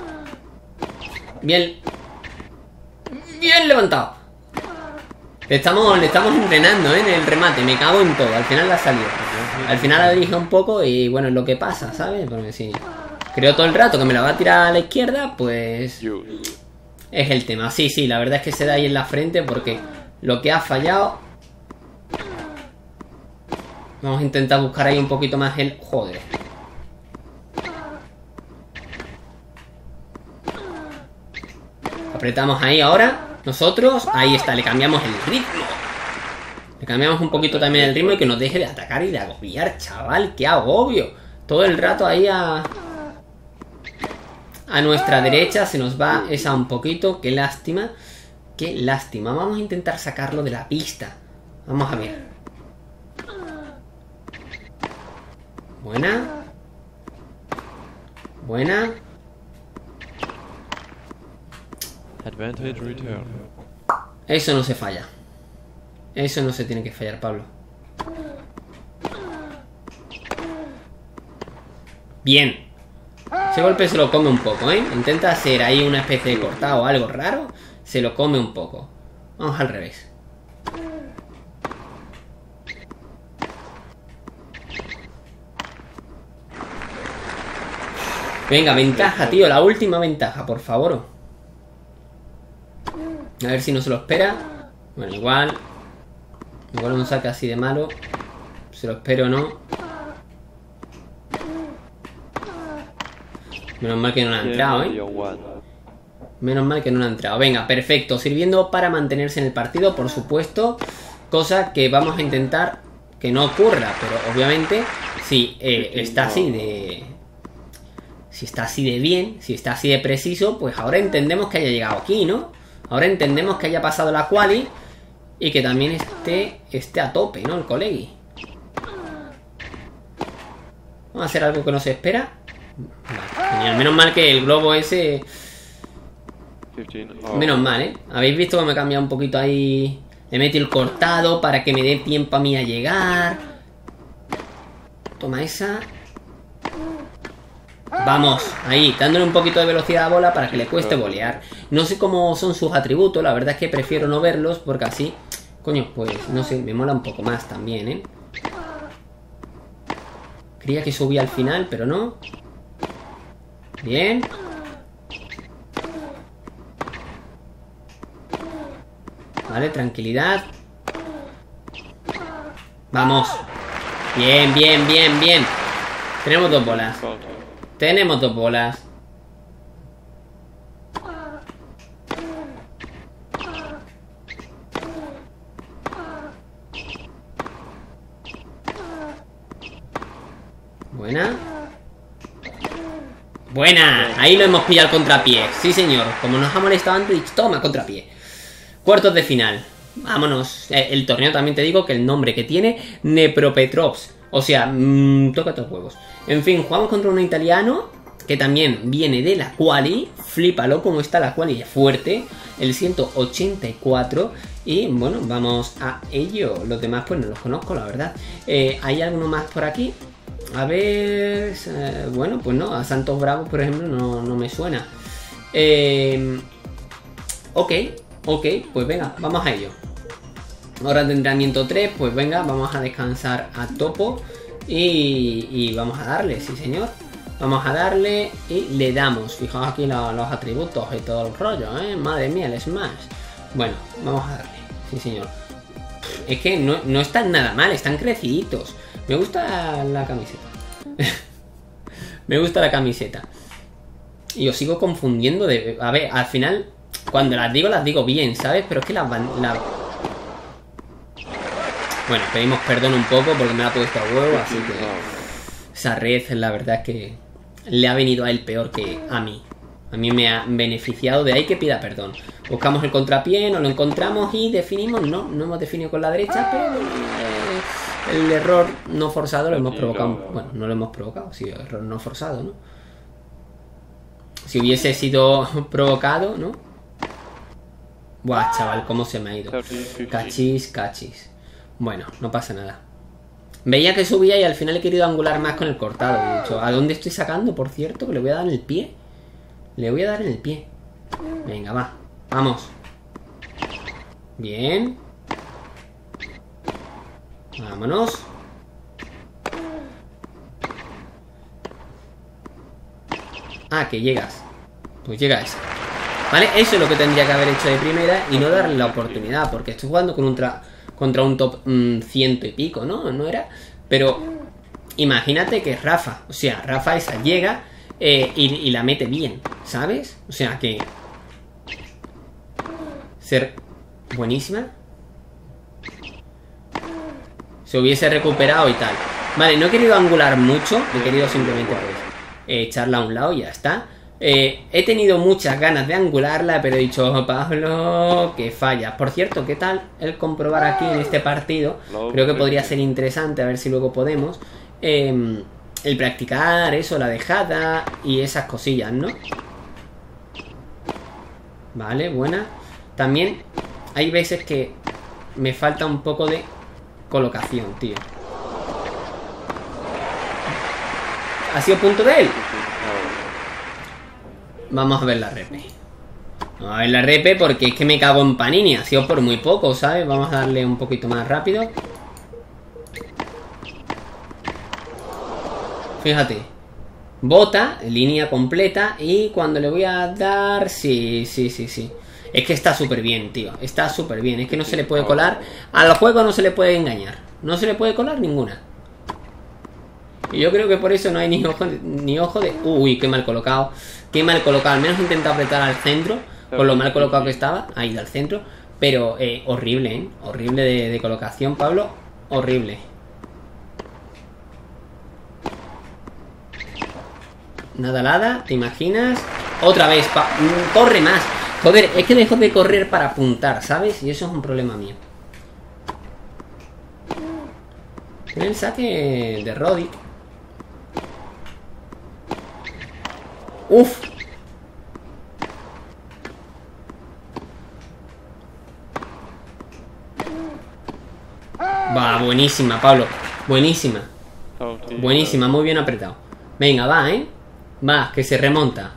Bien. Bien levantado. Le estamos, le estamos entrenando, ¿eh? En el remate. Me cago en todo. Al final la ha salido. Al final la dirige un poco y bueno, es lo que pasa, ¿sabes? Porque si creo todo el rato que me la va a tirar a la izquierda, pues... Es el tema. Sí, sí, la verdad es que se da ahí en la frente porque lo que ha fallado... Vamos a intentar buscar ahí un poquito más el... Joder. Apretamos ahí ahora. Nosotros, ahí está, le cambiamos el ritmo. Le cambiamos un poquito también el ritmo y que nos deje de atacar y de agobiar, chaval. ¡Qué agobio! Todo el rato ahí a... A nuestra derecha se nos va esa un poquito. ¡Qué lástima! Qué lástima. Vamos a intentar sacarlo de la pista. Vamos a ver. Buena. Buena. Advantage return. Eso no se falla. Eso no se tiene que fallar, Pablo. Bien. Ese golpe se lo come un poco, ¿eh? Intenta hacer ahí una especie de cortado o algo raro. Se lo come un poco. Vamos al revés. Venga, ventaja, tío. La última ventaja, por favor. A ver si no se lo espera. Bueno, igual. Igual un saque así de malo. Se lo espero o no. Menos mal que no le ha entrado, ¿eh? Menos mal que no le ha entrado. Venga, perfecto. Sirviendo para mantenerse en el partido, por supuesto. Cosa que vamos a intentar que no ocurra. Pero obviamente, si eh, está así de... Si está así de bien, si está así de preciso, pues ahora entendemos que haya llegado aquí, ¿no? Ahora entendemos que haya pasado la quali y que también esté, esté a tope, ¿no? El colegui. Vamos a hacer algo que no se espera. Vale, genial. Menos mal que el globo ese... Menos mal, ¿eh? Habéis visto que me he cambiado un poquito ahí. Le metí el cortado para que me dé tiempo a mí a llegar. Toma esa. Vamos, ahí, dándole un poquito de velocidad a la bola para que le cueste volear. No sé cómo son sus atributos, la verdad es que prefiero no verlos porque así, coño, pues, no sé, me mola un poco más también, ¿eh? Creía que subía al final, pero no. Bien. Vale, tranquilidad. Vamos. Bien, bien, bien, bien. Tenemos dos bolas. Tenemos dos bolas. Buena. Buena. Ahí lo hemos pillado al contrapié. Sí, señor. Como nos ha molestado antes, dicho, toma, contrapié. Cuartos de final. Vámonos. El torneo también te digo que el nombre que tiene, Dnepropetrovsk. O sea, mmm, toca tus huevos. En fin, jugamos contra un italiano que también viene de la quali. Flípalo como está la quali fuerte. El ciento ochenta y cuatro. Y bueno, vamos a ello. Los demás pues no los conozco, la verdad. eh, ¿Hay alguno más por aquí? A ver... Eh, bueno, pues no. A Santos Bravos, por ejemplo, no, no me suena. eh, Ok, ok, pues venga, vamos a ello. Hora de entrenamiento tres, pues venga, vamos a descansar a topo y, y vamos a darle, sí señor. Vamos a darle y le damos. Fijaos aquí lo, los atributos y todo el rollo, ¿eh? Madre mía, el smash. Bueno, vamos a darle, sí señor. Es que no, no están nada mal, están creciditos. Me gusta la camiseta. Me gusta la camiseta. Y os sigo confundiendo de... A ver, al final, cuando las digo, las digo bien, ¿sabes? Pero es que las van... La... Bueno, pedimos perdón un poco porque me la ha puesto a huevo, así que... Esa red, la verdad es que le ha venido a él peor que a mí. A mí me ha beneficiado, de ahí que pida perdón. Buscamos el contrapié, no lo encontramos y definimos. No, no hemos definido con la derecha, pero eh, el error no forzado lo hemos provocado. Bueno, no lo hemos provocado, sí, error no forzado, ¿no? Si hubiese sido provocado, ¿no? Buah, chaval, cómo se me ha ido. Cachis, cachis. Bueno, no pasa nada. Veía que subía y al final he querido angular más con el cortado. He dicho, ¿a dónde estoy sacando, por cierto? Que le voy a dar en el pie. Le voy a dar en el pie. Venga, va. Vamos. Bien. Vámonos. Ah, que llegas. Pues llegas. ¿Vale? Eso es lo que tendría que haber hecho de primera y no darle la oportunidad, porque estoy jugando con un tra contra un top mmm, ciento y pico, ¿no? No era. Pero imagínate que Rafa, o sea, Rafa esa llega eh, y, y la mete bien, ¿sabes? O sea que ser buenísima. Se hubiese recuperado y tal. Vale, no he querido angular mucho, he querido simplemente pues, eh, echarla a un lado y ya está. Eh, he tenido muchas ganas de angularla, pero he dicho, oh, Pablo, que falla. Por cierto, ¿qué tal el comprobar aquí en este partido? Creo que podría ser interesante, a ver si luego podemos. Eh, el practicar eso, la dejada y esas cosillas, ¿no? Vale, buena. También hay veces que me falta un poco de colocación, tío. ¿Ha sido punto de él? Vamos a ver la repe. Vamos a ver la repe porque es que me cago en Panini. Ha sido por muy poco, ¿sabes? Vamos a darle un poquito más rápido. Fíjate. Bota, línea completa. Y cuando le voy a dar... Sí, sí, sí, sí. Es que está súper bien, tío. Está súper bien. Es que no se le puede colar. Al juego no se le puede engañar. No se le puede colar ninguna. Y yo creo que por eso no hay ni ojo, ni ojo de... Uy, qué mal colocado. Qué mal colocado. Al menos intenta apretar al centro. Con lo mal colocado que estaba. Ahí, al centro. Pero eh, horrible, ¿eh? Horrible de, de colocación, Pablo. Horrible. Nada, nada. ¿Te imaginas? Otra vez. Pa... Corre más. Joder, es que dejo de correr para apuntar, ¿sabes? Y eso es un problema mío. Tiene el saque de Roddick. Uf. Va, buenísima, Pablo. Buenísima. Buenísima, muy bien apretado. Venga, va, ¿eh? Va, que se remonta.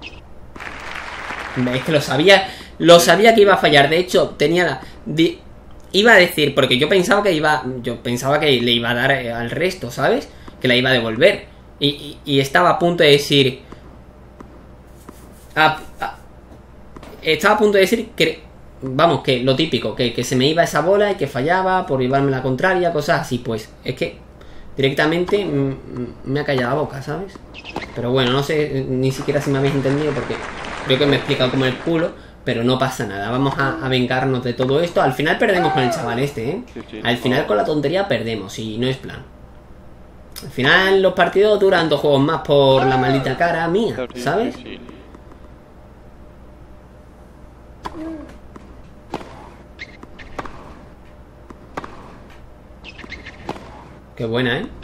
Es que lo sabía. Lo sabía que iba a fallar. De hecho, tenía la... Di, iba a decir, porque yo pensaba que iba... Yo pensaba que le iba a dar al resto, ¿sabes? Que la iba a devolver. Y, y, y estaba a punto de decir... A, a, estaba a punto de decir que... Vamos, que lo típico, que, que se me iba esa bola y que fallaba por llevarme la contraria, cosas así. Pues es que directamente me ha callado la boca, ¿sabes? Pero bueno, no sé ni siquiera si me habéis entendido porque creo que me he explicado como el culo. Pero no pasa nada, vamos a, a vengarnos de todo esto. Al final perdemos con el chaval este, ¿eh? Al final con la tontería perdemos y no es plan. Al final los partidos duran dos juegos más por la maldita cara mía, ¿sabes? Qué buena, ¿eh?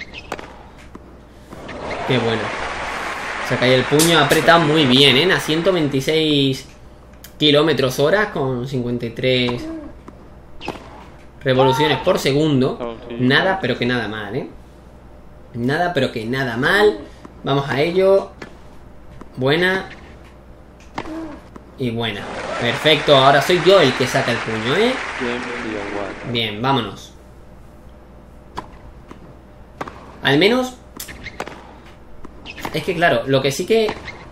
Qué buena. Saca ahí el puño, aprieta muy bien, ¿eh? A ciento veintiséis kilómetros hora con cincuenta y tres revoluciones por segundo. Nada, pero que nada mal, ¿eh? Nada, pero que nada mal. Vamos a ello. Buena. Y buena. Perfecto, ahora soy yo el que saca el puño, ¿eh? Bien, vámonos. Al menos... Es que claro, lo que sí que...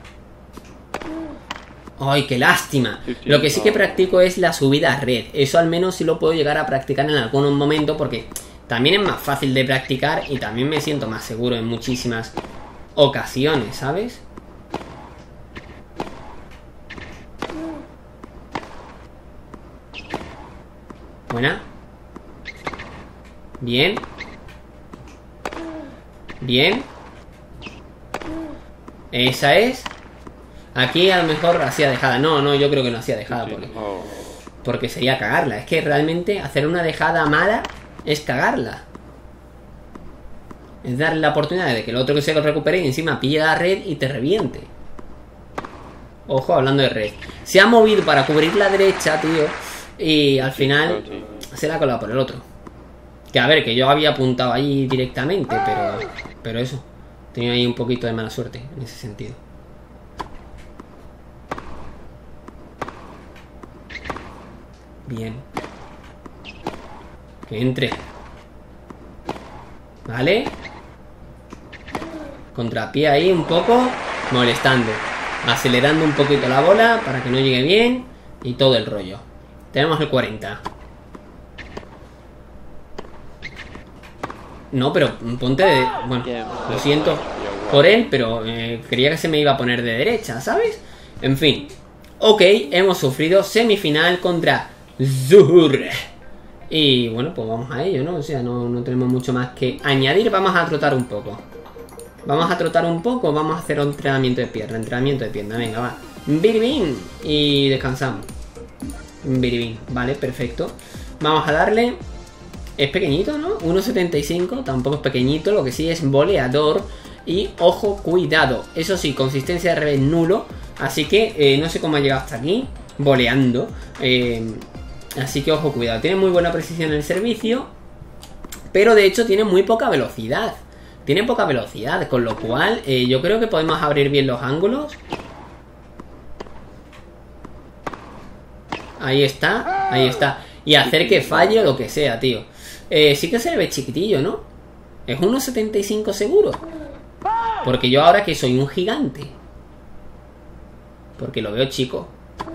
¡Ay, qué lástima! Lo que sí que practico es la subida a red. Eso al menos sí lo puedo llegar a practicar en algún momento porque también es más fácil de practicar y también me siento más seguro en muchísimas ocasiones, ¿sabes? Buena. Bien. Bien. Esa es. Aquí a lo mejor hacía dejada. No, no, yo creo que no hacía dejada porque, porque sería cagarla. Es que realmente hacer una dejada mala es cagarla. Es darle la oportunidad de que el otro que se lo recupere y encima pille la red y te reviente. Ojo, hablando de red. Se ha movido para cubrir la derecha, tío. Y al final se la ha colado por el otro. Que a ver, que yo había apuntado ahí directamente, pero, pero eso. Tenía ahí un poquito de mala suerte en ese sentido. Bien. Que entre. Vale. Contrapié ahí un poco. Molestando. Acelerando un poquito la bola para que no llegue bien. Y todo el rollo. Tenemos el cuarenta. No, pero ponte de... Bueno, lo siento por él, pero eh, creía que se me iba a poner de derecha, ¿sabes? En fin. Ok, hemos sufrido semifinal contra Zuhur. Y bueno, pues vamos a ello, ¿no? O sea, no, no tenemos mucho más que añadir. Vamos a trotar un poco. Vamos a trotar un poco, vamos a hacer un entrenamiento de pierna. Entrenamiento de pierna, venga, va. Biribín. Y descansamos. Biribín, vale, perfecto. Vamos a darle. Es pequeñito, ¿no? uno setenta y cinco, tampoco es pequeñito. Lo que sí es boleador. Y ojo, cuidado. Eso sí, consistencia de revés nulo. Así que eh, no sé cómo ha llegado hasta aquí. Boleando. Eh, así que ojo, cuidado. Tiene muy buena precisión en el servicio. Pero de hecho tiene muy poca velocidad. Tiene poca velocidad. Con lo cual eh, yo creo que podemos abrir bien los ángulos. Ahí está. Ahí está. Y hacer que falle o lo que sea, tío. Eh, sí que se le ve chiquitillo, ¿no? Es uno setenta y cinco seguro. Porque yo ahora que soy un gigante. Porque lo veo chico.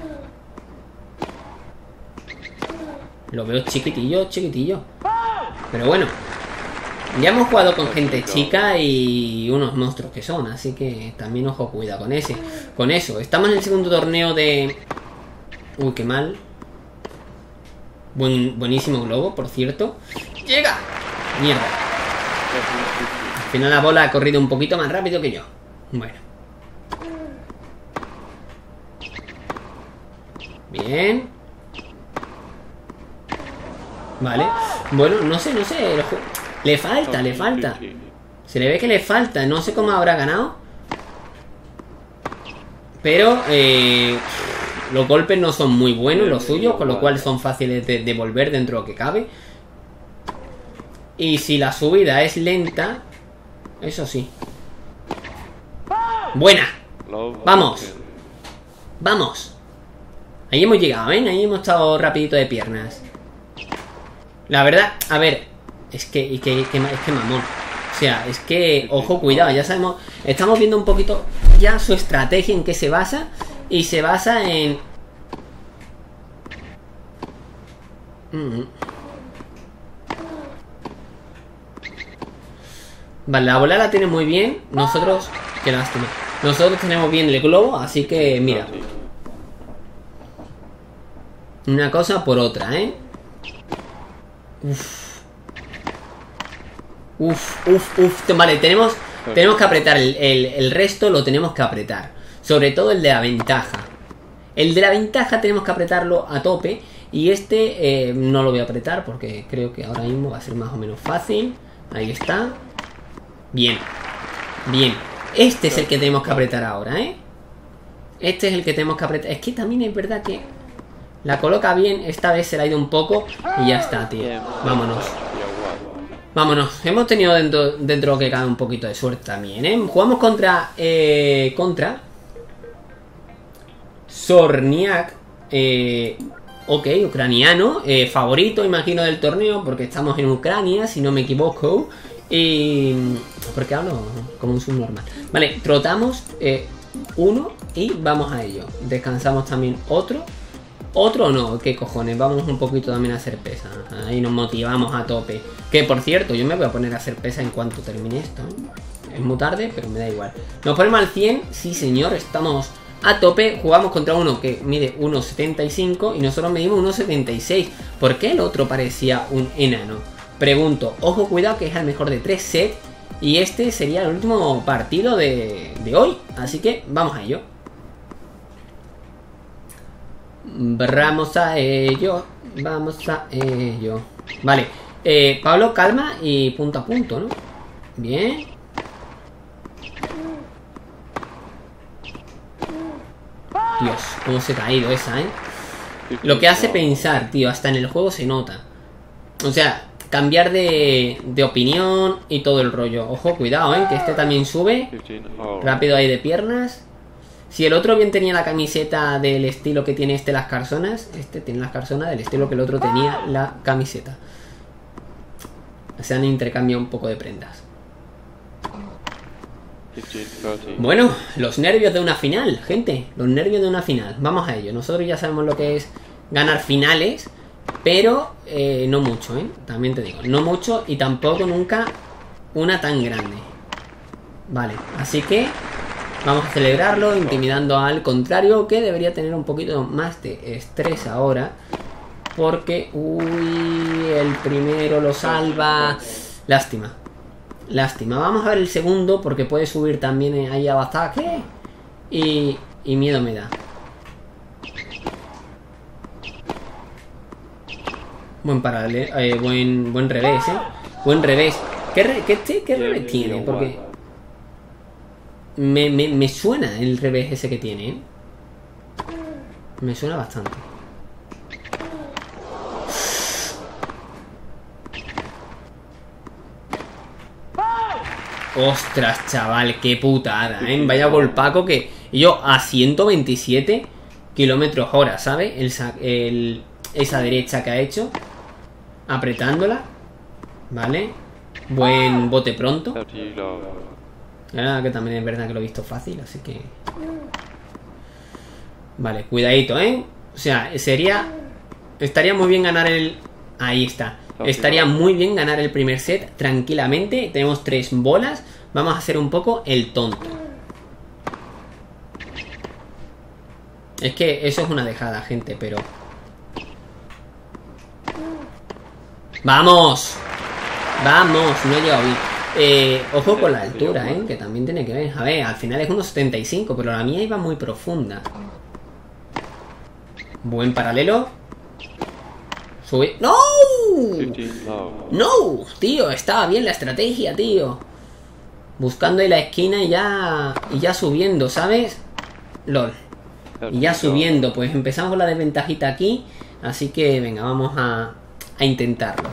Lo veo chiquitillo, chiquitillo. Pero bueno. Ya hemos jugado con gente chica y unos monstruos que son. Así que también ojo, cuidado con ese. Con eso. Estamos en el segundo torneo de... Uy, qué mal. Buen, buenísimo globo, por cierto. ¡Llega! Mierda. Al final la bola ha corrido un poquito más rápido que yo. Bueno. Bien. Vale. Bueno, no sé, no sé. El le falta, le falta. Se le ve que le falta. No sé cómo habrá ganado. Pero eh, los golpes no son muy buenos los suyos, con lo cual son fáciles de devolver dentro de lo que cabe. Y si la subida es lenta, eso sí. Buena. Vamos. Vamos. Ahí hemos llegado, ¿eh? Ahí hemos estado rapidito de piernas. La verdad, a ver, es que, es que, es que, es que mamón. O sea, es que, ojo, cuidado, ya sabemos. Estamos viendo un poquito ya su estrategia, en qué se basa. Y se basa en... Mm. Vale, la bola la tiene muy bien. Nosotros, qué lástima. Nosotros tenemos bien el globo, así que mira. Una cosa por otra, ¿eh? Uf. Uf, uf, uf. Vale, tenemos, tenemos que apretar el, el, el resto lo tenemos que apretar. Sobre todo el de la ventaja. El de la ventaja tenemos que apretarlo a tope. Y este eh, no lo voy a apretar porque creo que ahora mismo va a ser más o menos fácil. Ahí está. Bien. Bien. Este es el que tenemos que apretar ahora, ¿eh? Este es el que tenemos que apretar. Es que también es verdad que la coloca bien. Esta vez se le ha ido un poco. Y ya está, tío. Vámonos. Vámonos. Hemos tenido dentro, dentro que cabe un poquito de suerte también, ¿eh? Jugamos contra... Eh, contra... Zorniak. Eh... Ok, ucraniano. Eh, favorito, imagino, del torneo. Porque estamos en Ucrania, si no me equivoco. Y... porque hablo como un subnormal. Vale, trotamos eh, uno y vamos a ello. Descansamos también otro. Otro no, qué cojones. Vamos un poquito también a hacer pesa. Ahí nos motivamos a tope. Que por cierto, yo me voy a poner a hacer pesa en cuanto termine esto, ¿eh? Es muy tarde, pero me da igual. Nos ponemos al cien. Sí señor, estamos a tope. Jugamos contra uno que mide uno setenta y cinco y nosotros medimos uno setenta y seis. ¿Por qué el otro parecía un enano? Pregunto, ojo, cuidado que es el mejor de tres sets. Y este sería el último partido de, de hoy. Así que vamos a ello. Vamos a ello. Vamos a ello. Vale, eh, Pablo, calma y punto a punto, ¿no? Bien. Dios, cómo se ha caído esa, ¿eh? Lo que hace pensar, tío, hasta en el juego se nota. O sea... cambiar de, de opinión y todo el rollo. Ojo, cuidado, ¿eh? Que este también sube. Rápido ahí de piernas. Si el otro bien tenía la camiseta del estilo que tiene este las carsonas, este tiene las carsonas del estilo que el otro tenía la camiseta. Se han intercambiado un poco de prendas. Bueno, los nervios de una final, gente. Los nervios de una final. Vamos a ello. Nosotros ya sabemos lo que es ganar finales. Pero eh, no mucho, ¿eh? También te digo, no mucho y tampoco nunca una tan grande. Vale, así que vamos a celebrarlo intimidando al contrario, que debería tener un poquito más de estrés ahora. Porque, uy, el primero lo salva. Lástima. Lástima. Vamos a ver el segundo porque puede subir también ahí a ataque. Y, y miedo me da. Buen paralelo, eh, buen, buen revés, eh. Buen revés. ¿Qué, re, qué, qué, qué revés tiene? Porque me, me, me suena el revés ese que tiene, ¿eh? Me suena bastante. Ostras, chaval, qué putada, ¿eh? Vaya golpaco que... Y yo a ciento veintisiete kilómetros hora, ¿sabes? El, el, esa derecha que ha hecho. Apretándola. Vale. Buen bote pronto. Ahora que también es verdad que lo he visto fácil, así que... Vale, cuidadito, ¿eh? O sea, sería... Estaría muy bien ganar el... Ahí está. Estaría muy bien ganar el primer set tranquilamente. Tenemos tres bolas. Vamos a hacer un poco el tonto. Es que eso es una dejada, gente, pero... ¡Vamos! ¡Vamos! No he llegado bien. Eh, ojo con la altura, ¿eh? Que también tiene que ver. A ver, al final es uno setenta y cinco, pero la mía iba muy profunda. Buen paralelo. Sube. ¡No! ¡No! Tío, estaba bien la estrategia, tío. Buscando ahí la esquina y ya... Y ya subiendo, ¿sabes? LOL. Y ya subiendo, pues empezamos con la desventajita aquí. Así que, venga, vamos a... A intentarlo.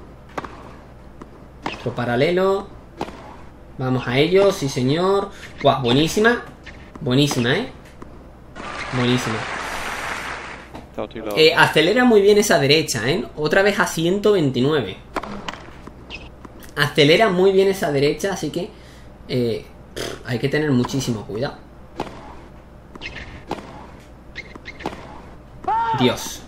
Otro paralelo. Vamos a ello, sí señor. Guau, buenísima. Buenísima, ¿eh? Buenísima. Eh, acelera muy bien esa derecha, ¿eh? Otra vez a ciento veintinueve. Acelera muy bien esa derecha, así que eh, hay que tener muchísimo cuidado. Dios.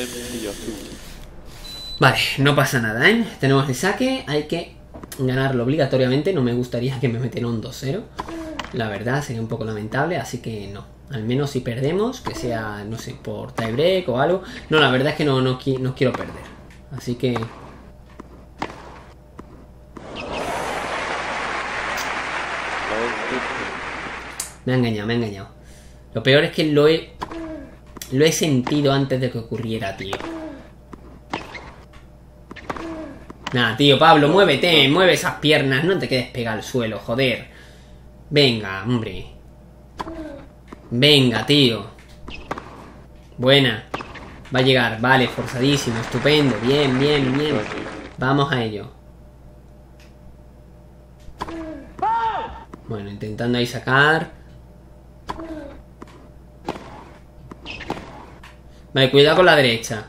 Vale, no pasa nada, ¿eh? Tenemos el saque, hay que ganarlo obligatoriamente. No me gustaría que me metieran un dos cero. La verdad, sería un poco lamentable, así que no. Al menos si perdemos, que sea, no sé, por tiebreak o algo. No, la verdad es que no, no, no quiero perder. Así que... Me ha engañado, me ha engañado. Lo peor es que lo he... Lo he sentido antes de que ocurriera, tío. Nah, tío, Pablo, muévete, mueve esas piernas. No te quedes pegado al suelo, joder. Venga, hombre. Venga, tío. Buena. Va a llegar, vale, forzadísimo, estupendo. Bien, bien, bien. Vamos a ello. Bueno, intentando ahí sacar. Vale, cuidado con la derecha.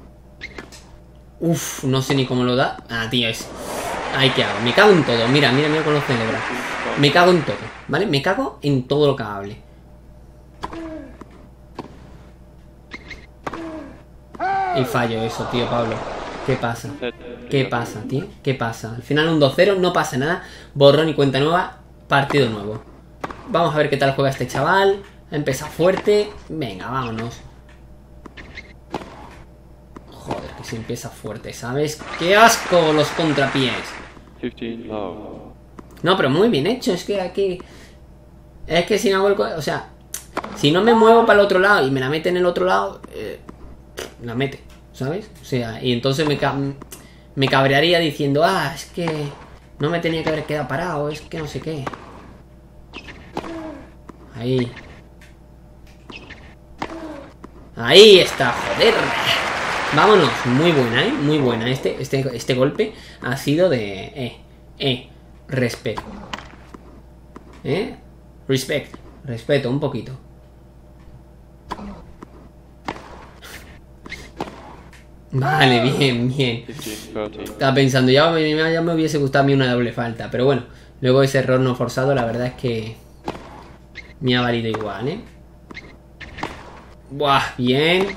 Uf, no sé ni cómo lo da. Ah, tío, es... Ahí que hago, me cago en todo. Mira, mira, mira con los celebra. Me cago en todo, ¿vale? Me cago en todo lo que hable. Y fallo eso, tío, Pablo. ¿Qué pasa? ¿Qué pasa, tío? ¿Qué pasa? Al final un dos cero, no pasa nada. Borrón y cuenta nueva, partido nuevo. Vamos a ver qué tal juega este chaval. Empieza fuerte. Venga, vámonos. Joder, que se empieza fuerte, ¿sabes? ¡Qué asco los contrapiés! No, pero muy bien hecho. Es que aquí... Es que si no hago el... O sea, si no me muevo para el otro lado y me la mete en el otro lado... Eh, la mete, ¿sabes? O sea, y entonces me, ca me cabrearía diciendo... Ah, es que... No me tenía que haber quedado parado. Es que no sé qué. Ahí. Ahí está, joder. Vámonos, muy buena, ¿eh? Muy buena. Este, este, este golpe ha sido de... Eh, eh, respeto. ¿Eh? Respect. Respeto, un poquito. Vale, bien, bien. Estaba pensando, ya me, ya me hubiese gustado a mí una doble falta. Pero bueno, luego ese error no forzado, la verdad es que... Me ha valido igual, ¿eh? Buah, bien.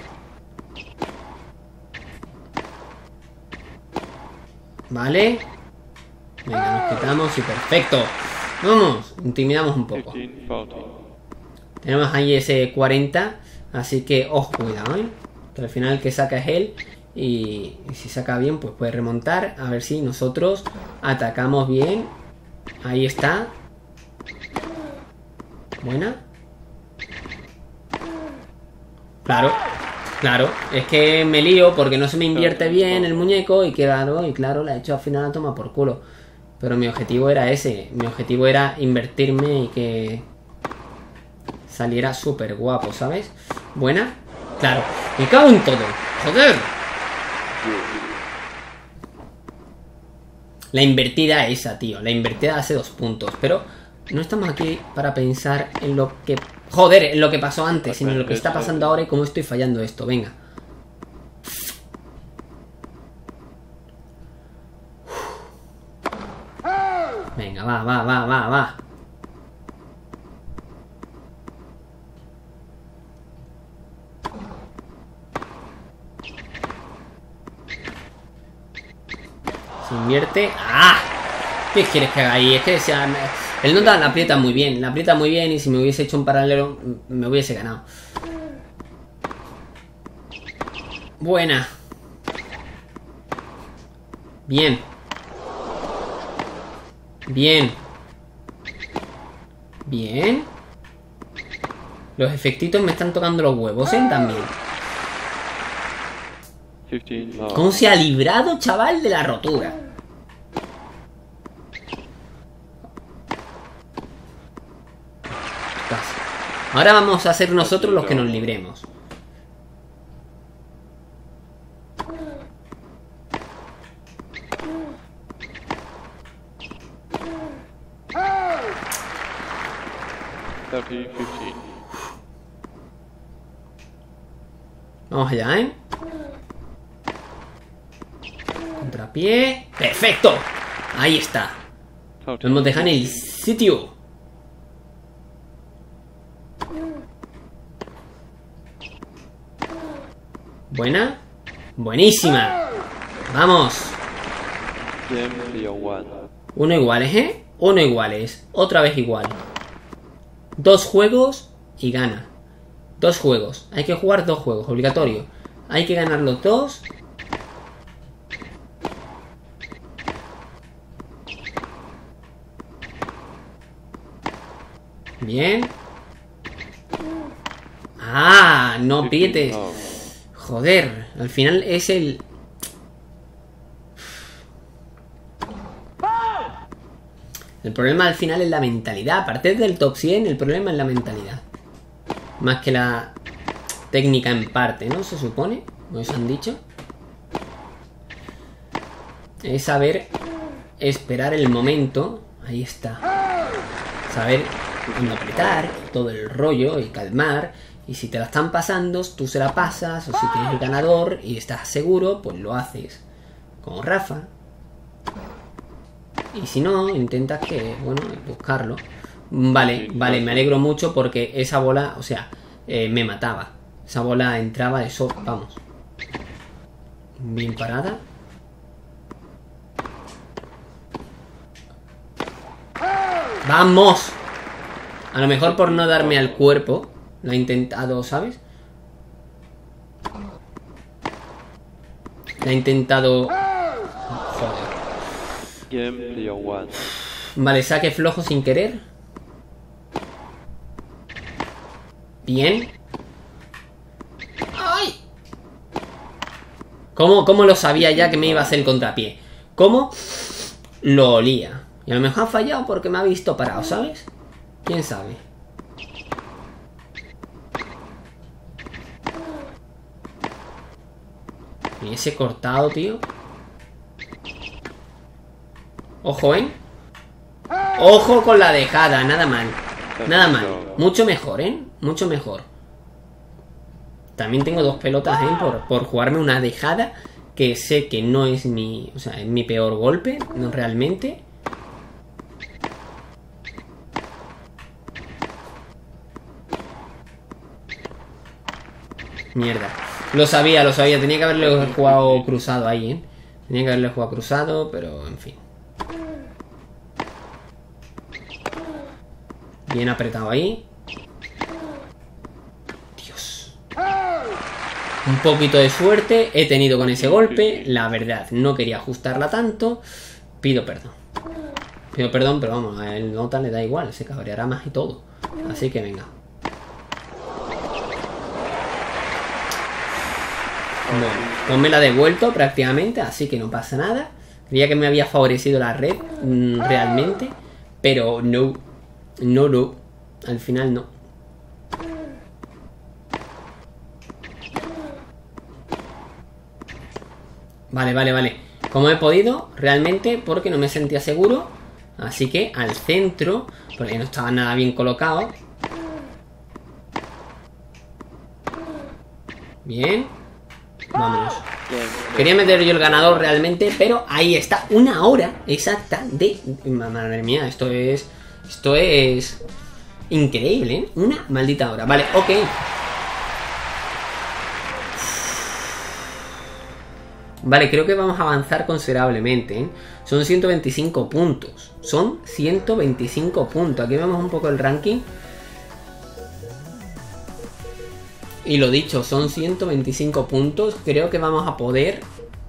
Vale. Venga, nos quitamos y perfecto. Vamos, intimidamos un poco. Tenemos ahí ese cuarenta. Así que, ojo, cuidado, ¿eh? Que al final el que saca es él. Y, y si saca bien, pues puede remontar. A ver si nosotros atacamos bien. Ahí está. Buena. Claro, claro. Es que me lío porque no se me invierte bien el muñeco. Y claro, y claro, la he hecho al final a tomar por culo. Pero mi objetivo era ese. Mi objetivo era invertirme y que saliera súper guapo, ¿sabes? Buena. Claro. Me cago en todo. Joder. La invertida esa, tío. La invertida hace dos puntos. Pero no estamos aquí para pensar en lo que... Joder, en lo que pasó antes, sino en lo que está pasando ahora y cómo estoy fallando esto. Venga. Venga, va, va, va, va, va. Se invierte. ¡Ah! ¿Qué quieres que haga ahí? Es que sea... El nota la aprieta muy bien. La aprieta muy bien y si me hubiese hecho un paralelo me hubiese ganado. Buena. Bien. Bien. Bien. Los efectitos me están tocando los huevos, ¿eh? También. ¿Cómo se ha librado, chaval, de la rotura? Ahora vamos a ser nosotros los que nos libremos. Vamos allá, ¿eh? Contrapié. ¡Perfecto! Ahí está. Lo hemos dejado en el sitio. Buena. Buenísima. Vamos. Uno iguales, ¿eh? Uno iguales. Otra vez igual. Dos juegos y gana. Dos juegos. Hay que jugar dos juegos. Obligatorio. Hay que ganar los dos. Bien. Ah, no aprietes. Joder, al final es el... El problema al final es la mentalidad. Aparte del top cien, el problema es la mentalidad. Más que la técnica en parte, ¿no? Se supone. ¿No os han dicho? Es saber esperar el momento. Ahí está. Saber cuándo apretar, todo el rollo y calmar. Y si te la están pasando, tú se la pasas. O si tienes el ganador y estás seguro, pues lo haces. Como Rafa. Y si no, intentas que, bueno, buscarlo. Vale, vale, me alegro mucho porque esa bola, o sea, eh, me mataba. Esa bola entraba de eso, vamos. Bien parada. ¡Vamos! A lo mejor por no darme al cuerpo. Lo he intentado, ¿sabes? Lo he intentado... Joder. Vale, saque flojo sin querer. Bien. ¡Ay! ¿Cómo, ¿Cómo lo sabía ya que me iba a hacer el contrapié? ¿Cómo? Lo olía. Y a lo mejor ha fallado porque me ha visto parado, ¿sabes? ¿Quién sabe? Y ese cortado, tío. Ojo, ¿eh? Ojo con la dejada, nada mal. Nada mal. Mucho mejor, ¿eh? Mucho mejor. También tengo dos pelotas, ¿eh? Por, por jugarme una dejada. Que sé que no es mi... O sea, es mi peor golpe. No realmente. Mierda. Lo sabía, lo sabía. Tenía que haberle jugado cruzado ahí, ¿eh? Tenía que haberle jugado cruzado, pero en fin. Bien apretado ahí. Dios. Un poquito de suerte he tenido con ese golpe. La verdad, no quería ajustarla tanto. Pido perdón. Pido perdón, pero vamos, a él nota le da igual, se cabreará más y todo. Así que venga. Bueno, pues me la he devuelto prácticamente, así que no pasa nada. Creía que me había favorecido la red mmm, realmente, pero no, no, no, al final no. Vale, vale, vale. Como he podido, realmente, porque no me sentía seguro. Así que al centro, porque no estaba nada bien colocado. Bien. Vámonos. Quería meter yo el ganador realmente, pero ahí está, una hora exacta de... Madre mía, esto es... Esto es... increíble, ¿eh? Una maldita hora. Vale, ok. Vale, creo que vamos a avanzar considerablemente, ¿eh? Son ciento veinticinco puntos. Son ciento veinticinco puntos. Aquí vemos un poco el ranking. Y lo dicho, son ciento veinticinco puntos. Creo que vamos a poder...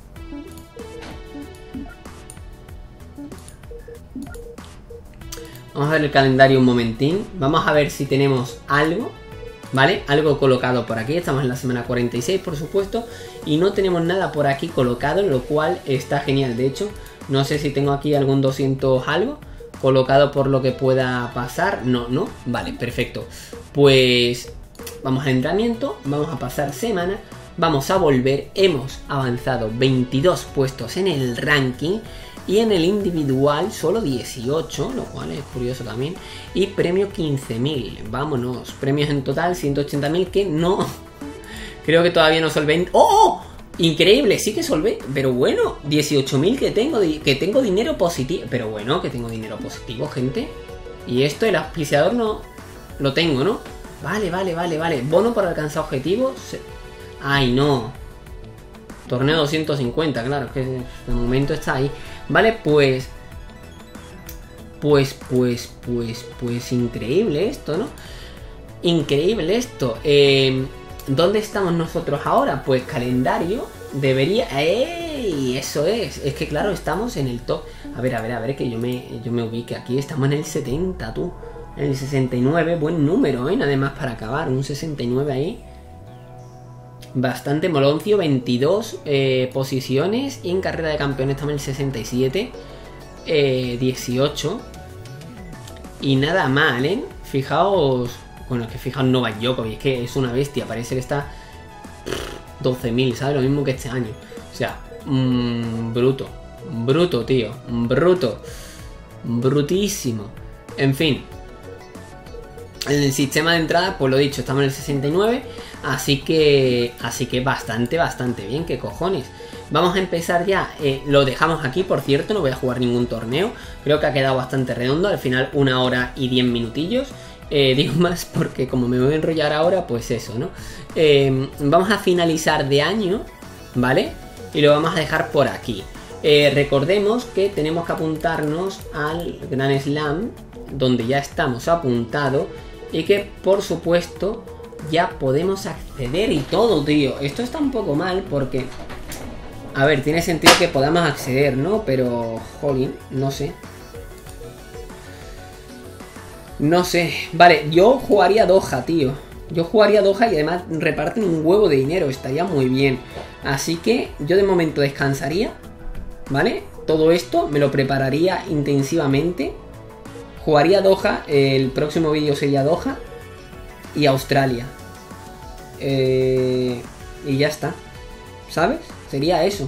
Vamos a ver el calendario un momentín. Vamos a ver si tenemos algo, ¿vale? Algo colocado por aquí. Estamos en la semana cuarenta y seis, por supuesto. Y no tenemos nada por aquí colocado, lo cual está genial. De hecho, no sé si tengo aquí algún doscientos algo colocado por lo que pueda pasar. No, no. Vale, perfecto. Pues... vamos al entrenamiento, vamos a pasar semana, vamos a volver, hemos avanzado veintidós puestos en el ranking y en el individual solo dieciocho, lo cual es curioso también, y premio quince mil, vámonos, premios en total ciento ochenta mil que no, creo que todavía no solvente. ¡Oh! Increíble, sí que solvente, pero bueno, dieciocho mil que tengo, que tengo dinero positivo, pero bueno, que tengo dinero positivo, gente, y esto el auspiciador no lo tengo, ¿no? Vale, vale, vale, vale. Bono por alcanzar objetivos. Ay, no. Torneo doscientos cincuenta, claro, que de momento está ahí. Vale, pues... Pues, pues, pues, pues increíble esto, ¿no? Increíble esto. Eh, ¿Dónde estamos nosotros ahora? Pues calendario debería... ¡Ey! Eso es. Es que claro, estamos en el top. A ver, a ver, a ver, que yo me, yo me ubique aquí. Estamos en el setenta, tú. En el sesenta y nueve, buen número, ¿eh? Nada más para acabar, un sesenta y nueve ahí. Bastante moloncio, veintidós eh, posiciones. Y en carrera de campeones estamos en el sesenta y siete, eh, dieciocho. Y nada mal, ¿eh? Fijaos, bueno, es que fijaos Novak Djokovic, es que es una bestia, parece que está doce mil, ¿sabes? Lo mismo que este año. O sea, mmm, bruto, bruto, tío, bruto, brutísimo. En fin. En el sistema de entrada, pues lo dicho, estamos en el sesenta y nueve, así que así que bastante, bastante bien, qué cojones. Vamos a empezar ya, eh, lo dejamos aquí, por cierto, no voy a jugar ningún torneo, creo que ha quedado bastante redondo, al final una hora y diez minutillos, eh, digo más porque como me voy a enrollar ahora, pues eso, ¿no? Eh, vamos a finalizar de año, ¿vale? Y lo vamos a dejar por aquí. Eh, recordemos que tenemos que apuntarnos al Grand Slam, donde ya estamos apuntados. Y que por supuesto ya podemos acceder y todo, tío. Esto está un poco mal porque... A ver, tiene sentido que podamos acceder, ¿no? Pero... jolín, no sé. No sé. Vale, yo jugaría Doha, tío. Yo jugaría Doha y además reparten un huevo de dinero. Estaría muy bien. Así que yo de momento descansaría, ¿vale? Todo esto me lo prepararía intensivamente. Jugaría Doha, el próximo vídeo sería Doha y Australia. Eh, y ya está, ¿sabes? Sería eso.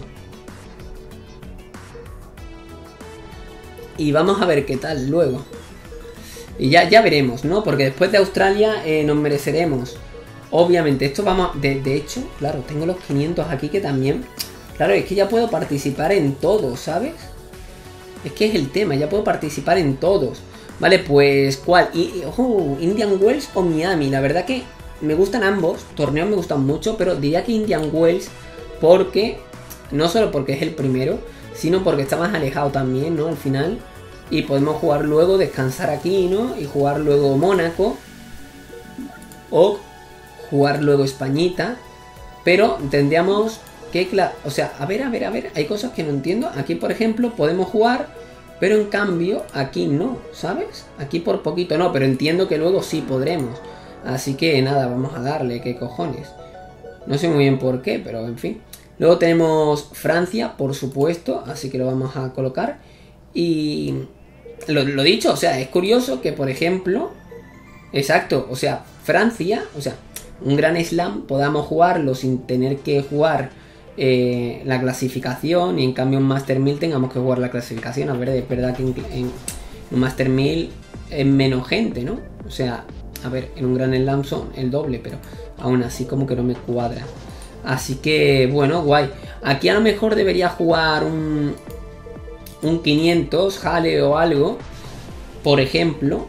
Y vamos a ver qué tal luego. Y ya, ya veremos, ¿no? Porque después de Australia eh, nos mereceremos. Obviamente, esto vamos... De, de hecho, claro, tengo los quinientos aquí que también... Claro, es que ya puedo participar en todos, ¿sabes? Es que es el tema, ya puedo participar en todos. Vale, pues, ¿cuál? Uh, Indian Wells o Miami. La verdad que me gustan ambos. Torneos me gustan mucho, pero diría que Indian Wells porque... No solo porque es el primero, sino porque está más alejado también, ¿no? Al final. Y podemos jugar luego, descansar aquí, ¿no? Y jugar luego Mónaco. O jugar luego Españita. Pero tendríamos que... O sea, a ver, a ver, a ver. Hay cosas que no entiendo. Aquí, por ejemplo, podemos jugar... Pero en cambio, aquí no, ¿sabes? Aquí por poquito no, pero entiendo que luego sí podremos. Así que nada, vamos a darle, qué cojones. No sé muy bien por qué, pero en fin. Luego tenemos Francia, por supuesto, así que lo vamos a colocar. Y lo, lo dicho, o sea, es curioso que, por ejemplo, exacto, o sea, Francia, o sea, un Gran Slam podamos jugarlo sin tener que jugar eh, la clasificación, y en cambio en Master mil tengamos que jugar la clasificación. A ver, es verdad que en, en un Master mil es menos gente, ¿no? O sea, a ver, en un Gran Slam son el doble, pero aún así como que no me cuadra. Así que, bueno, guay. Aquí a lo mejor debería jugar un, un quinientos, Hale o algo, por ejemplo.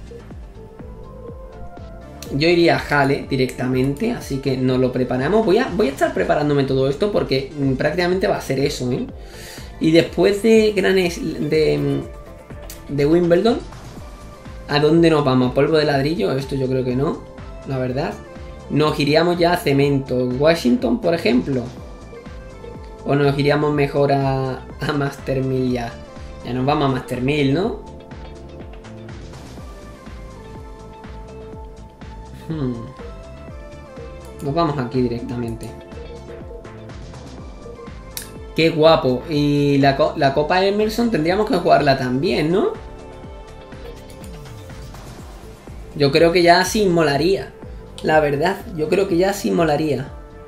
Yo iría a Hale directamente, así que nos lo preparamos. Voy a, voy a estar preparándome todo esto porque mm, prácticamente va a ser eso, ¿eh? Y después de, Granes, de, de Wimbledon, ¿a dónde nos vamos? ¿Polvo de ladrillo? Esto yo creo que no, la verdad. Nos iríamos ya a cemento. ¿Washington, por ejemplo? ¿O nos iríamos mejor a, a Master mil ya? Ya nos vamos a Master mil, ¿no? Hmm. Nos vamos aquí directamente. Qué guapo. Y la, co la Copa Emerson tendríamos que jugarla también, ¿no? Yo creo que ya sí molaría. La verdad, yo creo que ya sí molaría.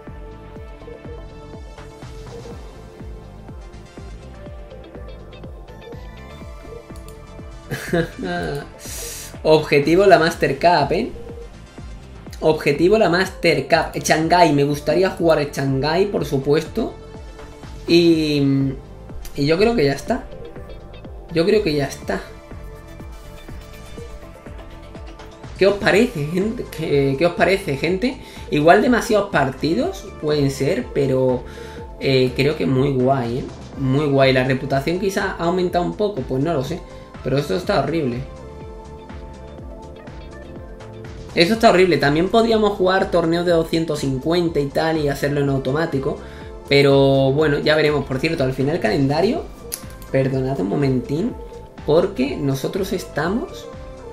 Objetivo la Master Cup, ¿eh? Objetivo la Master Cup. Shanghái, me gustaría jugar en Shanghái, por supuesto. Y, y yo creo que ya está. Yo creo que ya está. ¿Qué os parece, gente? ¿Qué, qué os parece, gente? Igual demasiados partidos pueden ser, pero eh, creo que muy guay, ¿eh? Muy guay. La reputación quizá ha aumentado un poco, pues no lo sé. Pero esto está horrible. Eso está horrible. También podríamos jugar torneos de doscientos cincuenta y tal y hacerlo en automático. Pero bueno, ya veremos. Por cierto, al final el calendario, perdonad un momentín, porque nosotros estamos...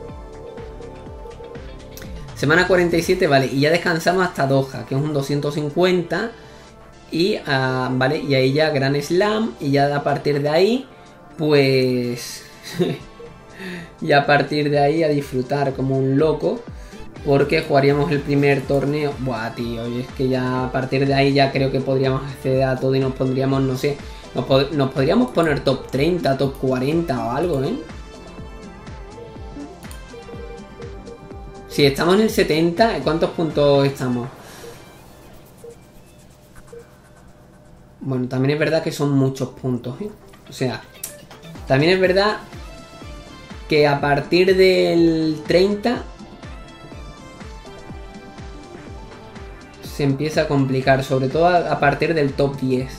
Semana cuarenta y siete, vale, y ya descansamos hasta Doha, que es un doscientos cincuenta. Y, uh, vale, y ahí ya Gran Slam. Y ya a partir de ahí, pues... y a partir de ahí a disfrutar como un loco. Porque jugaríamos el primer torneo. Buah, tío, y es que ya a partir de ahí ya creo que podríamos acceder a todo y nos pondríamos, no sé, nos, pod nos podríamos poner top treinta, top cuarenta o algo, ¿eh? Si estamos en el setenta, ¿cuántos puntos estamos? Bueno, también es verdad que son muchos puntos, ¿eh? O sea, también es verdad que a partir del treinta se empieza a complicar, sobre todo a partir del top diez.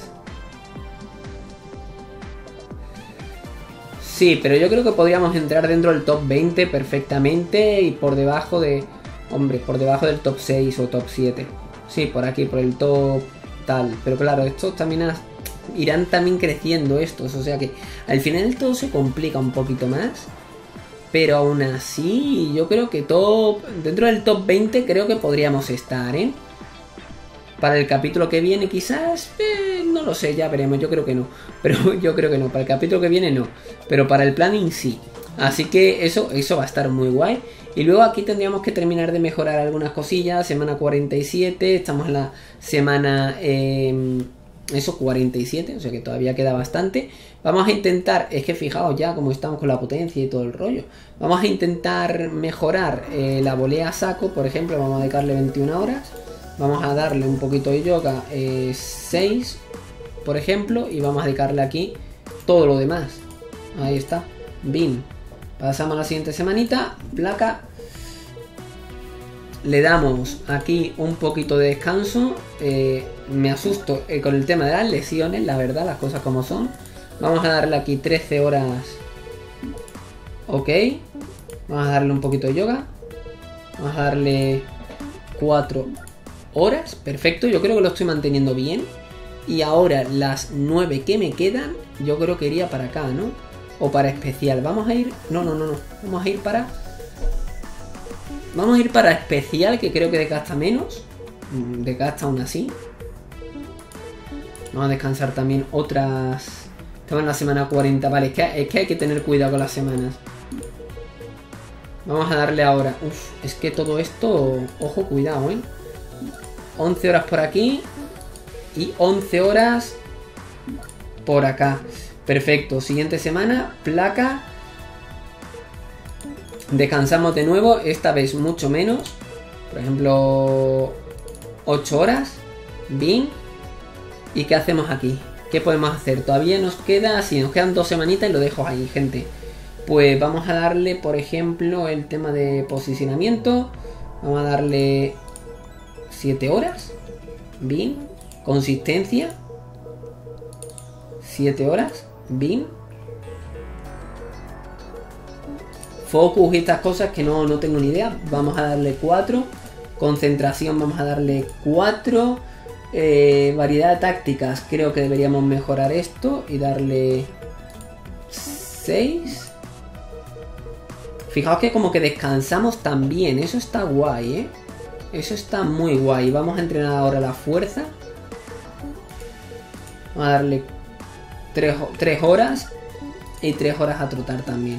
Sí, pero yo creo que podríamos entrar dentro del top veinte perfectamente y por debajo de... Hombre, por debajo del top seis o top siete. Sí, por aquí, por el top tal. Pero claro, estos también has... irán también creciendo estos. O sea que al final todo se complica un poquito más. Pero aún así, yo creo que top... dentro del top veinte creo que podríamos estar, ¿eh? Para el capítulo que viene quizás, eh, no lo sé, ya veremos, yo creo que no. Pero yo creo que no, para el capítulo que viene no. Pero para el planning sí. Así que eso, eso va a estar muy guay. Y luego aquí tendríamos que terminar de mejorar algunas cosillas. Semana cuarenta y siete, estamos en la semana... Eh, eso, cuarenta y siete, o sea que todavía queda bastante. Vamos a intentar, es que fijaos ya cómo estamos con la potencia y todo el rollo. Vamos a intentar mejorar eh, la volea a saco, por ejemplo, vamos a dedicarle veintiuna horas. Vamos a darle un poquito de yoga, eh, seis, por ejemplo, y vamos a dedicarle aquí todo lo demás. Ahí está, bin. Pasamos a la siguiente semanita, placa. Le damos aquí un poquito de descanso. Eh, me asusto eh, con el tema de las lesiones, la verdad, las cosas como son. Vamos a darle aquí trece horas. Ok. Vamos a darle un poquito de yoga. Vamos a darle cuatro horas, perfecto, yo creo que lo estoy manteniendo bien. Y ahora las nueve que me quedan, yo creo que iría para acá, ¿no? o para especial. Vamos a ir... No, no, no, no. Vamos a ir para... Vamos a ir para especial, que creo que desgasta menos. Desgasta aún así. Vamos a descansar también otras... Estamos en la semana cuarenta. Vale, es que, es que hay que tener cuidado con las semanas. Vamos a darle ahora... Uf, es que todo esto... Ojo, cuidado, ¿eh? once horas por aquí. Y once horas por acá. Perfecto. Siguiente semana, placa. Descansamos de nuevo. Esta vez mucho menos. Por ejemplo, ocho horas. Bien. ¿Y qué hacemos aquí? ¿Qué podemos hacer? Todavía nos queda... Sí, nos quedan dos semanitas y lo dejo ahí, gente. Pues vamos a darle, por ejemplo, el tema de posicionamiento. Vamos a darle siete horas. Bien. Consistencia. siete horas. Bien. Focus y estas cosas que no, no tengo ni idea. Vamos a darle cuatro. Concentración vamos a darle cuatro. Eh, variedad de tácticas. Creo que deberíamos mejorar esto y darle seis. Fijaos que como que descansamos también. Eso está guay, ¿eh? Eso está muy guay. Vamos a entrenar ahora la fuerza. Vamos a darle tres horas. Y tres horas a trotar también.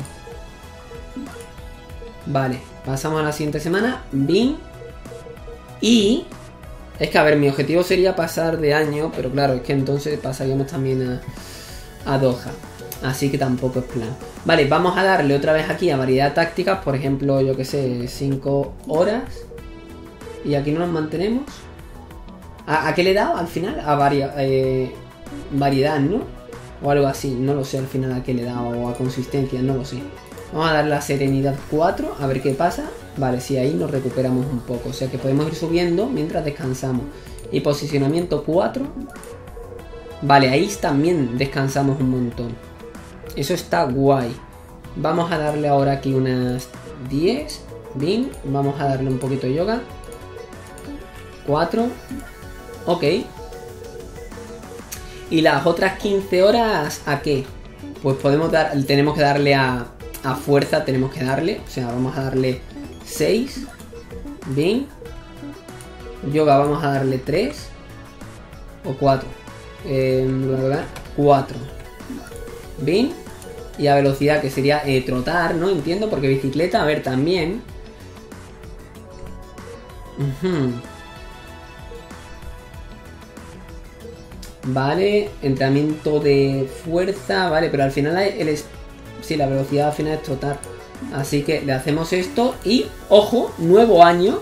Vale, pasamos a la siguiente semana. Bien. Y... Es que, a ver, mi objetivo sería pasar de año. Pero claro, es que entonces pasaríamos también a, a Doha. Así que tampoco es plan. Vale, vamos a darle otra vez aquí a variedad de tácticas. Por ejemplo, yo que sé, cinco horas. Y aquí no nos mantenemos. ¿A, a qué le he dado al final? A varia, eh, variedad, ¿no? O algo así. No lo sé al final a qué le he dado. O a consistencia, no lo sé. Vamos a darle a serenidad cuatro. A ver qué pasa. Vale, sí, ahí nos recuperamos un poco. O sea que podemos ir subiendo mientras descansamos. Y posicionamiento cuatro. Vale, ahí también descansamos un montón. Eso está guay. Vamos a darle ahora aquí unas diez. Bien, vamos a darle un poquito de yoga. cuatro. Ok. Y las otras quince horas, ¿a qué? Pues podemos dar, tenemos que darle a, a fuerza, tenemos que darle. O sea, vamos a darle seis. Bien. Yoga vamos a darle tres. O cuatro. Eh, cuatro. Bien. Y a velocidad, que sería eh, trotar, ¿no? Entiendo, porque bicicleta, a ver, también. Uh-huh. Vale, entrenamiento de fuerza, vale, pero al final el es... Sí, la velocidad al final es trotar. Así que le hacemos esto y, ojo, nuevo año.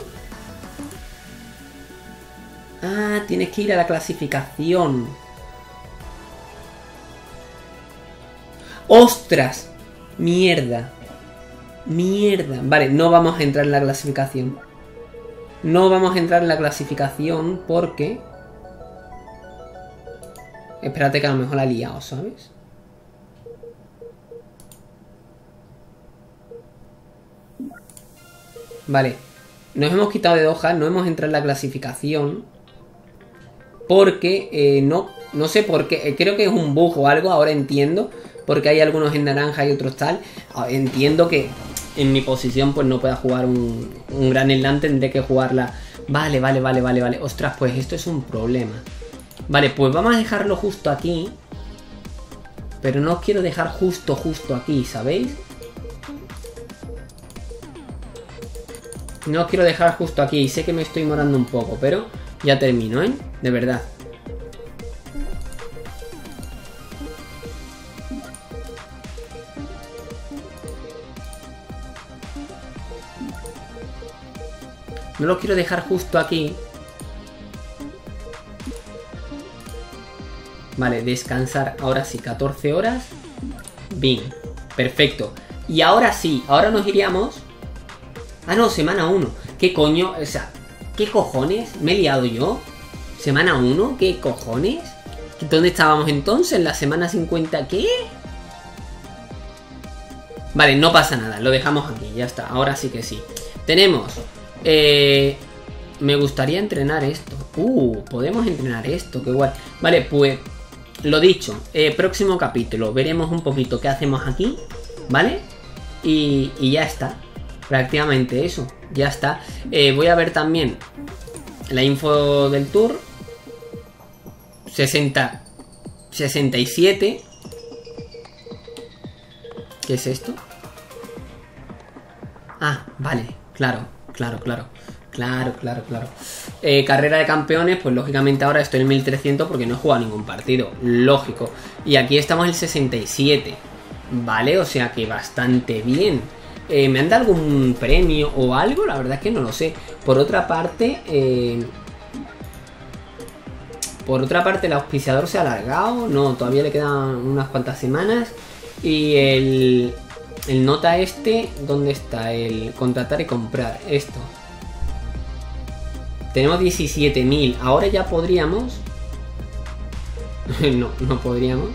Ah, tienes que ir a la clasificación. ¡Ostras! Mierda. Mierda. Vale, no vamos a entrar en la clasificación. No vamos a entrar en la clasificación porque... Espérate que a lo mejor la he liado, ¿sabes? Vale. Nos hemos quitado de Doha, no hemos entrado en la clasificación. Porque eh, no, no sé por qué. Eh, creo que es un bug o algo, ahora entiendo. Porque hay algunos en naranja y otros tal. Entiendo que en mi posición pues no pueda jugar un, un Gran Slam, tendré que jugarla. Vale, vale, vale, vale, vale. Ostras, pues esto es un problema. Vale, pues vamos a dejarlo justo aquí. Pero no os quiero dejar justo, justo aquí, ¿sabéis? No os quiero dejar justo aquí. Sé que me estoy morando un poco, pero ya termino, ¿eh? De verdad. No lo quiero dejar justo aquí. Vale, descansar. Ahora sí, catorce horas. Bien, perfecto. Y ahora sí, ahora nos iríamos... Ah, no, semana uno. ¿Qué coño? O sea, ¿qué cojones? ¿Me he liado yo? ¿Semana uno? ¿Qué cojones? ¿Dónde estábamos entonces? ¿En la semana cincuenta? ¿Qué? Vale, no pasa nada, lo dejamos aquí, ya está. Ahora sí que sí. Tenemos... Eh, me gustaría entrenar esto. Uh, podemos entrenar esto, qué guay. Vale, pues lo dicho, eh, próximo capítulo veremos un poquito qué hacemos aquí, ¿vale? Y, y ya está, prácticamente eso, ya está. Eh, voy a ver también la info del tour. sesenta, sesenta y siete. ¿Qué es esto? Ah, vale, claro, claro, claro. Claro, claro, claro. Eh, carrera de campeones, pues lógicamente ahora estoy en mil trescientos porque no he jugado ningún partido. Lógico. Y aquí estamos en el sesenta y siete. Vale, o sea que bastante bien. Eh, ¿Me han dado algún premio o algo? La verdad es que no lo sé. Por otra parte, eh... por otra parte el auspiciador se ha alargado. No, todavía le quedan unas cuantas semanas. Y el... El nota este, ¿dónde está? El contratar y comprar. Esto. Tenemos diecisiete mil. Ahora ya podríamos... no, no podríamos.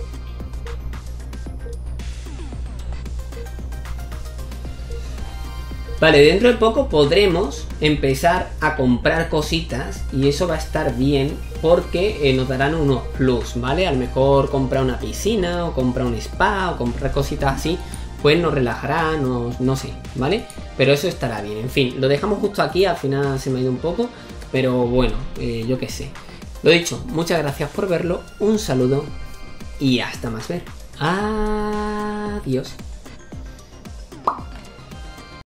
Vale, dentro de poco podremos empezar a comprar cositas. Y eso va a estar bien porque eh, nos darán unos plus, ¿vale? A lo mejor comprar una piscina o comprar un spa o comprar cositas así, pues nos relajará, nos, no sé, ¿vale? Pero eso estará bien. En fin, lo dejamos justo aquí, al final se me ha ido un poco, pero bueno, eh, yo qué sé. Lo dicho, muchas gracias por verlo, un saludo y hasta más ver. Adiós.